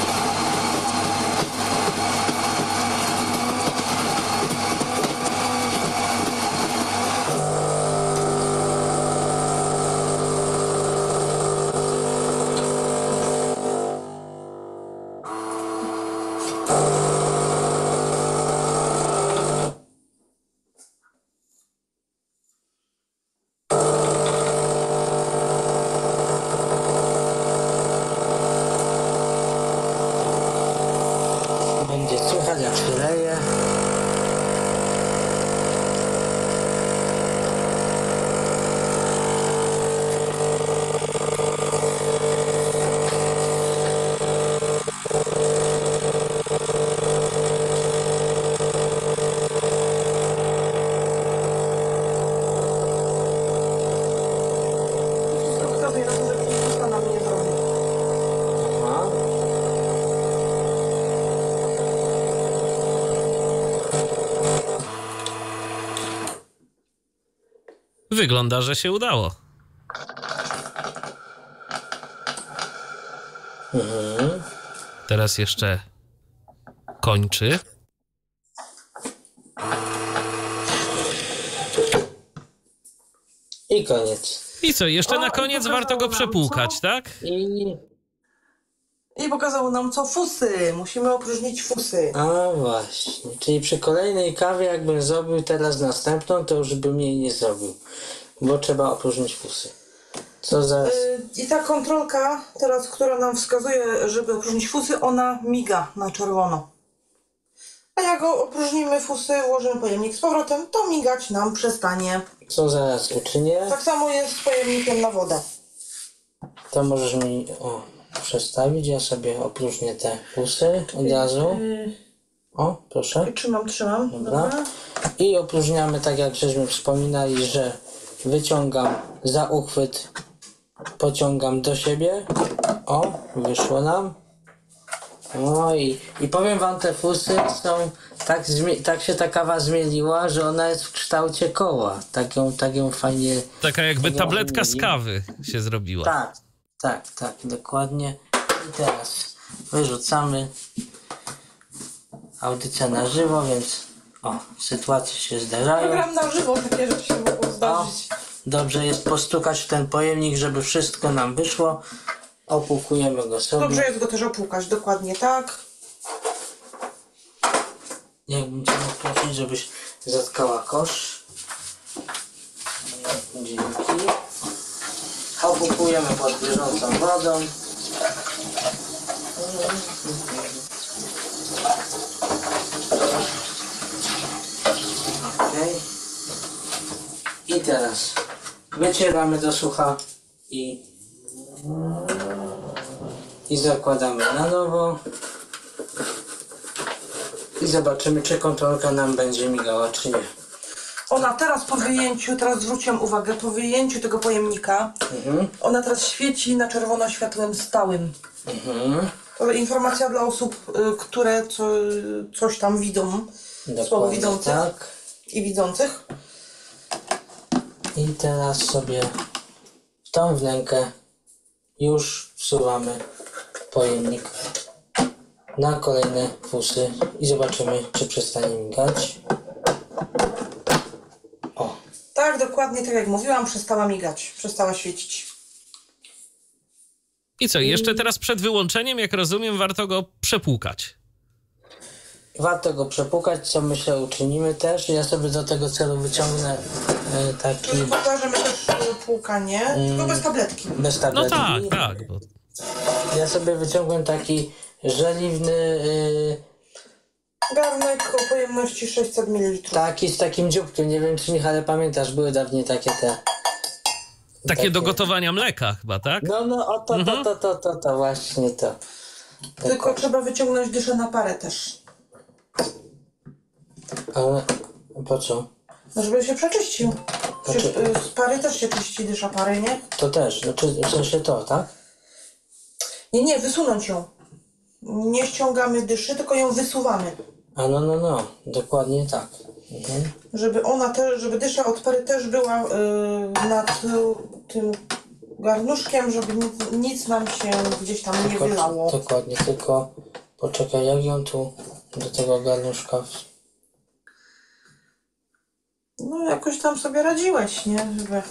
Będzie słychać, jak się leje. Sobie na to, żeby psikusa nam nie zrobił. Aha. Wygląda, że się udało. Mhm. Teraz jeszcze kończy. I koniec. I co, jeszcze O, na i koniec pokazało warto go nam przepłukać, co? tak? I I pokazało nam co? Fusy. Musimy opróżnić fusy. a właśnie, czyli przy kolejnej kawie jakbym zrobił teraz następną, to już bym jej nie zrobił, bo trzeba opróżnić fusy. Co zaraz? Y, I ta kontrolka teraz, która nam wskazuje, żeby opróżnić fusy, ona miga na czerwono. A jak go opróżnimy fusy, włożymy pojemnik z powrotem, to migać nam przestanie. Co zaraz uczynię? Tak samo jest z pojemnikiem na wodę. To możesz mi o, przestawić, ja sobie opróżnię te fusy od razu. O, proszę. Trzymam, trzymam. Dobra. Dobra. I opróżniamy, tak jak żeśmy wspominali, że wyciągam za uchwyt, pociągam do siebie. O, wyszło nam. O i, i powiem wam, te fusy są, tak, zmi- tak się ta kawa zmieliła, że ona jest w kształcie koła. Tak ją, tak ją fajnie... Taka jakby Ja tabletka z zmienię. kawy się zrobiła. Tak, tak, tak, dokładnie. I teraz wyrzucamy. Audycja na żywo, więc o, sytuacje się zdarzają. Program na żywo, takie rzeczy się mogło O, zdarzyć. dobrze jest postukać w ten pojemnik, żeby wszystko nam wyszło. Opłukujemy go sobie. Dobrze jest go też opłukać, dokładnie tak. Jakbym cię mógł prosić, żebyś zatkała kosz. Dzięki. Opłukujemy pod bieżącą wodą. Okej. I teraz wycieramy do sucha i i zakładamy na nowo i zobaczymy, czy kontrolka nam będzie migała, czy nie. Ona teraz po wyjęciu, teraz zwróciłam uwagę, po wyjęciu tego pojemnika, Mhm. ona teraz świeci na czerwono światłem stałym. Mhm. To informacja dla osób, y, które co, coś tam widzą, słabo widzących tak. i widzących. I teraz sobie w tą wnękę już wsuwamy pojemnik na kolejne fusy i zobaczymy, czy przestanie migać. O, Tak, dokładnie tak jak mówiłam, przestała migać, przestała świecić. I co, jeszcze teraz przed wyłączeniem, jak rozumiem, warto go przepłukać. warto go przepłukać, co myślę uczynimy też. Ja sobie do tego celu wyciągnę e, taki Czyli pokażemy też y, płukanie, tylko bez tabletki. bez No tabletki. tak, tak. Bo... Ja sobie wyciągłem taki żeliwny, y, Garnek o pojemności sześćset mililitrów. taki z takim dzióbkiem. Nie wiem, czy Michale pamiętasz, były dawniej takie te... Takie do gotowania mleka chyba, tak? No, no, o to, to, to, to, to, to, właśnie to. Tylko trzeba wyciągnąć dyszę na parę też. Ale po co? No żeby się przeczyścił. Przecież Znaczy- y, z pary też się czyści dysza pary, nie? To też, znaczy w sensie to, tak? Nie, nie, wysunąć ją. Nie ściągamy dyszy, tylko ją wysuwamy. A no, no, no, dokładnie tak. Mhm. Żeby ona też, żeby dysza od pary też była y, nad y, tym garnuszkiem, żeby nic, nic nam się gdzieś tam nie Tylko- wylało. Dokładnie, tylko poczekaj, jak ją tu do tego garnuszka... w- No jakoś tam sobie radziłeś, nie? Żeby...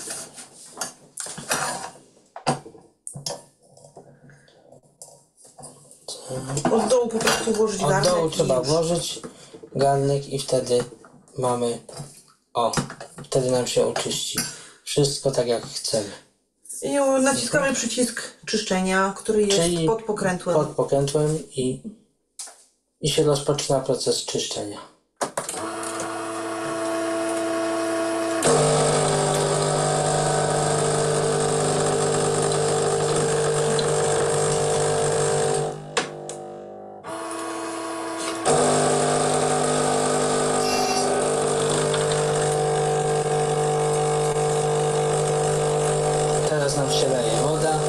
Od dołu po prostu włożyć Od garnek dołu i trzeba już. włożyć garnek i wtedy mamy... O, wtedy nam się oczyści. Wszystko tak jak chcemy. I naciskamy przycisk czyszczenia, który jest Czyli pod pokrętłem. Pod pokrętłem i, i się rozpoczyna proces czyszczenia. Teraz nam się leje woda.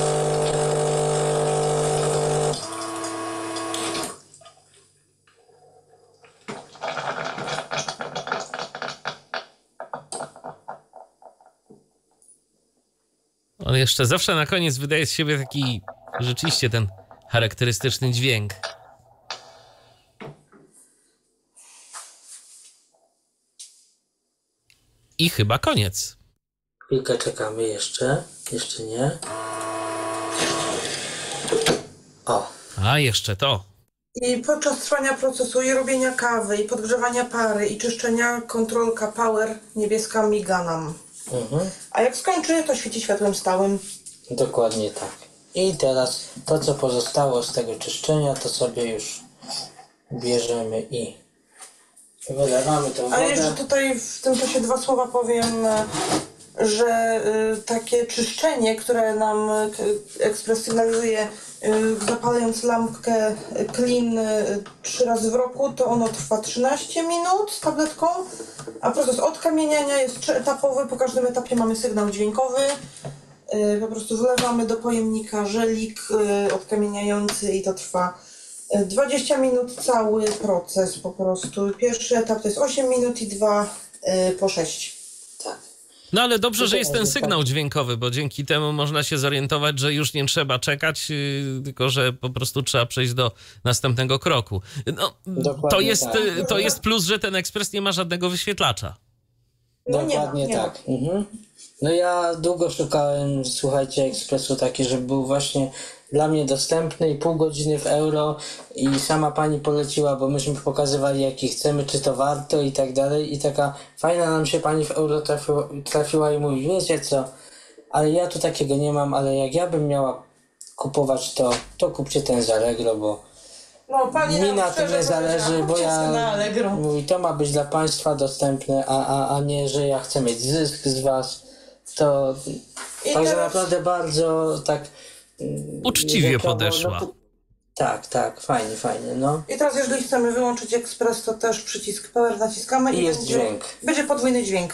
On jeszcze zawsze na koniec wydaje z siebie taki rzeczywiście ten charakterystyczny dźwięk. I chyba koniec. Chwilkę czekamy jeszcze. Jeszcze nie. O. A, jeszcze to. I podczas trwania procesu i robienia kawy, i podgrzewania pary, i czyszczenia kontrolka power niebieska miga nam. Mhm. A jak skończy, to świeci światłem stałym. Dokładnie tak. I teraz to, co pozostało z tego czyszczenia, to sobie już bierzemy i wylewamy tą wodę. A jeszcze tutaj w tym czasie dwa słowa powiem, że y, takie czyszczenie, które nam y, ekspres sygnalizuje, y, zapalając lampkę y, clean y, trzy razy w roku, to ono trwa trzynaście minut z tabletką, a proces odkamieniania jest trzyetapowy. Po każdym etapie mamy sygnał dźwiękowy. Y, po prostu wlewamy do pojemnika żelik y, odkamieniający i to trwa dwadzieścia minut cały proces po prostu. Pierwszy etap to jest osiem minut i dwa y, po sześć. Tak. No ale dobrze, że jest ten sygnał dźwiękowy, bo dzięki temu można się zorientować, że już nie trzeba czekać, yy, tylko że po prostu trzeba przejść do następnego kroku. No, to jest, tak. yy, to jest plus, że ten ekspres nie ma żadnego wyświetlacza. No nie Dokładnie ma, nie tak. Mhm. No ja długo szukałem, słuchajcie, ekspresu taki, żeby był właśnie dla mnie dostępny i pół godziny w euro i sama pani poleciła, bo myśmy pokazywali jaki chcemy, czy to warto i tak dalej i taka fajna nam się pani w euro trafiła, trafiła i mówi, wiecie co, ale ja tu takiego nie mam, ale jak ja bym miała kupować to, to kupcie ten z Allegro, bo No, pani mi nam na tym szczerze nie zależy, powiedziała, bo kupcie ja sobie na Allegro. mówi, to ma być dla państwa dostępne, a, a, a nie, że ja chcę mieć zysk z was, to I także teraz- naprawdę bardzo tak Uczciwie rzeczowo, podeszła. no, tak, tak, fajnie, fajnie, no. I teraz jeżeli chcemy wyłączyć ekspres, to też przycisk power naciskamy I i jest będzie, dźwięk. będzie podwójny dźwięk.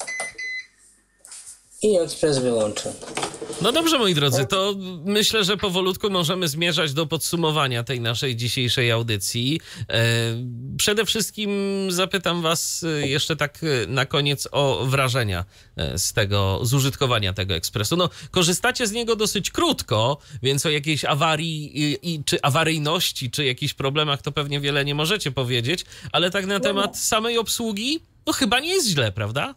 I ekspres wyłączony. No dobrze, moi drodzy, to myślę, że powolutku możemy zmierzać do podsumowania tej naszej dzisiejszej audycji. E, Przede wszystkim zapytam was jeszcze tak na koniec o wrażenia z tego, z użytkowania tego ekspresu. No, korzystacie z niego dosyć krótko, więc o jakiejś awarii i, i czy awaryjności, czy jakichś problemach to pewnie wiele nie możecie powiedzieć, ale tak na temat samej obsługi, no chyba nie jest źle, prawda?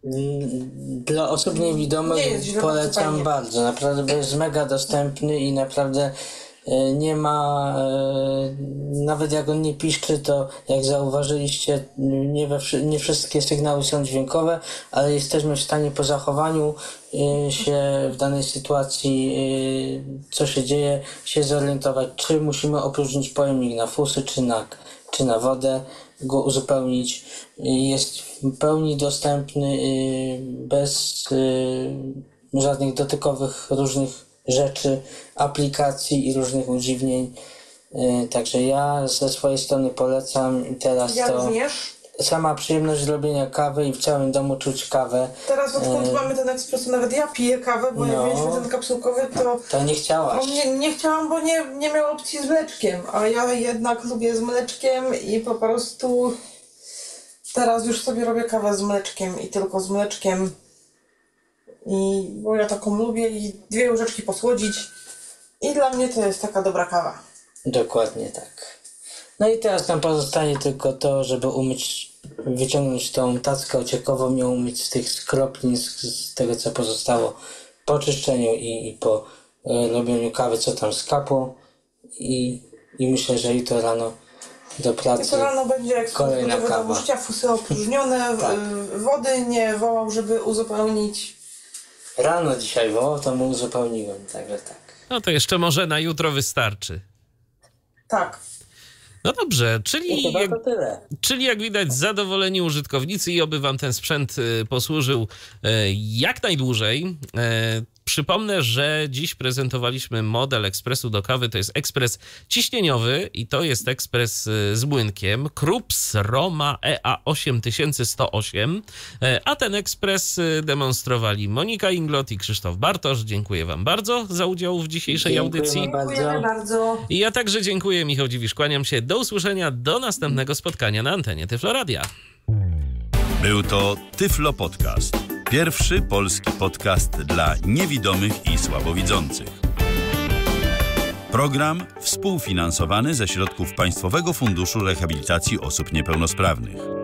Dla osób niewidomych Nie jest źle, polecam fajnie. bardzo, naprawdę, bo jest mega dostępny i naprawdę e, nie ma, e, nawet jak on nie piszczy, to jak zauważyliście, nie, we, wszy- nie wszystkie sygnały są dźwiękowe, ale jesteśmy w stanie po zachowaniu e, się w danej sytuacji, e, co się dzieje, się zorientować, czy musimy opróżnić pojemnik na fusy, czy na, czy na wodę, go uzupełnić. Jest w pełni dostępny y, bez y, żadnych dotykowych różnych rzeczy, aplikacji i różnych udziwnień. Y, Także ja ze swojej strony polecam i teraz Ja to również. sama przyjemność zrobienia kawy i w całym domu czuć kawę. Teraz odkąd E, mamy ten ekspres, to nawet ja piję kawę, bo no. jak mieliśmy ten kapsułkowy, to To nie chciałaś. no, nie, nie chciałam, bo nie, nie miał opcji z mleczkiem, a ja jednak lubię z mleczkiem i po prostu teraz już sobie robię kawę z mleczkiem i tylko z mleczkiem. I bo ja taką lubię i dwie łyżeczki posłodzić i dla mnie to jest taka dobra kawa. Dokładnie tak. No i teraz nam pozostaje tylko to, żeby umyć, wyciągnąć tą tackę ociekową, ją umyć z tych skropnin, z, z tego co pozostało po czyszczeniu i, i po e, robieniu kawy, co tam skapło. I, I myślę, że jutro rano do pracy. Tylko rano będzie ekspres Kolejna gotowy do kawa. użycia, fusy opróżnione, w- Tak. wody nie wołał, żeby uzupełnić. Rano dzisiaj wołał, to mu uzupełniłem, także tak. No to jeszcze może na jutro wystarczy. Tak. No dobrze, I czyli chyba jak, to tyle. czyli jak widać zadowoleni użytkownicy i oby wam ten sprzęt y, posłużył y, jak najdłużej. Y, Przypomnę, że dziś prezentowaliśmy model ekspresu do kawy. To jest ekspres ciśnieniowy i to jest ekspres y, z młynkiem. Krups Roma E A osiem tysięcy sto osiem. Y, A ten ekspres y, demonstrowali Monika Inglot i Krzysztof Bartosz. Dziękuję wam bardzo za udział w dzisiejszej Dziękujemy audycji. bardzo. Dziękujemy bardzo. I ja także dziękuję, Michał Dziwisz, kłaniam się. Do usłyszenia, do następnego spotkania na antenie Tyflo Radia. Był to Tyflo Podcast. Pierwszy polski podcast dla niewidomych i słabowidzących. Program współfinansowany ze środków Państwowego Funduszu Rehabilitacji Osób Niepełnosprawnych.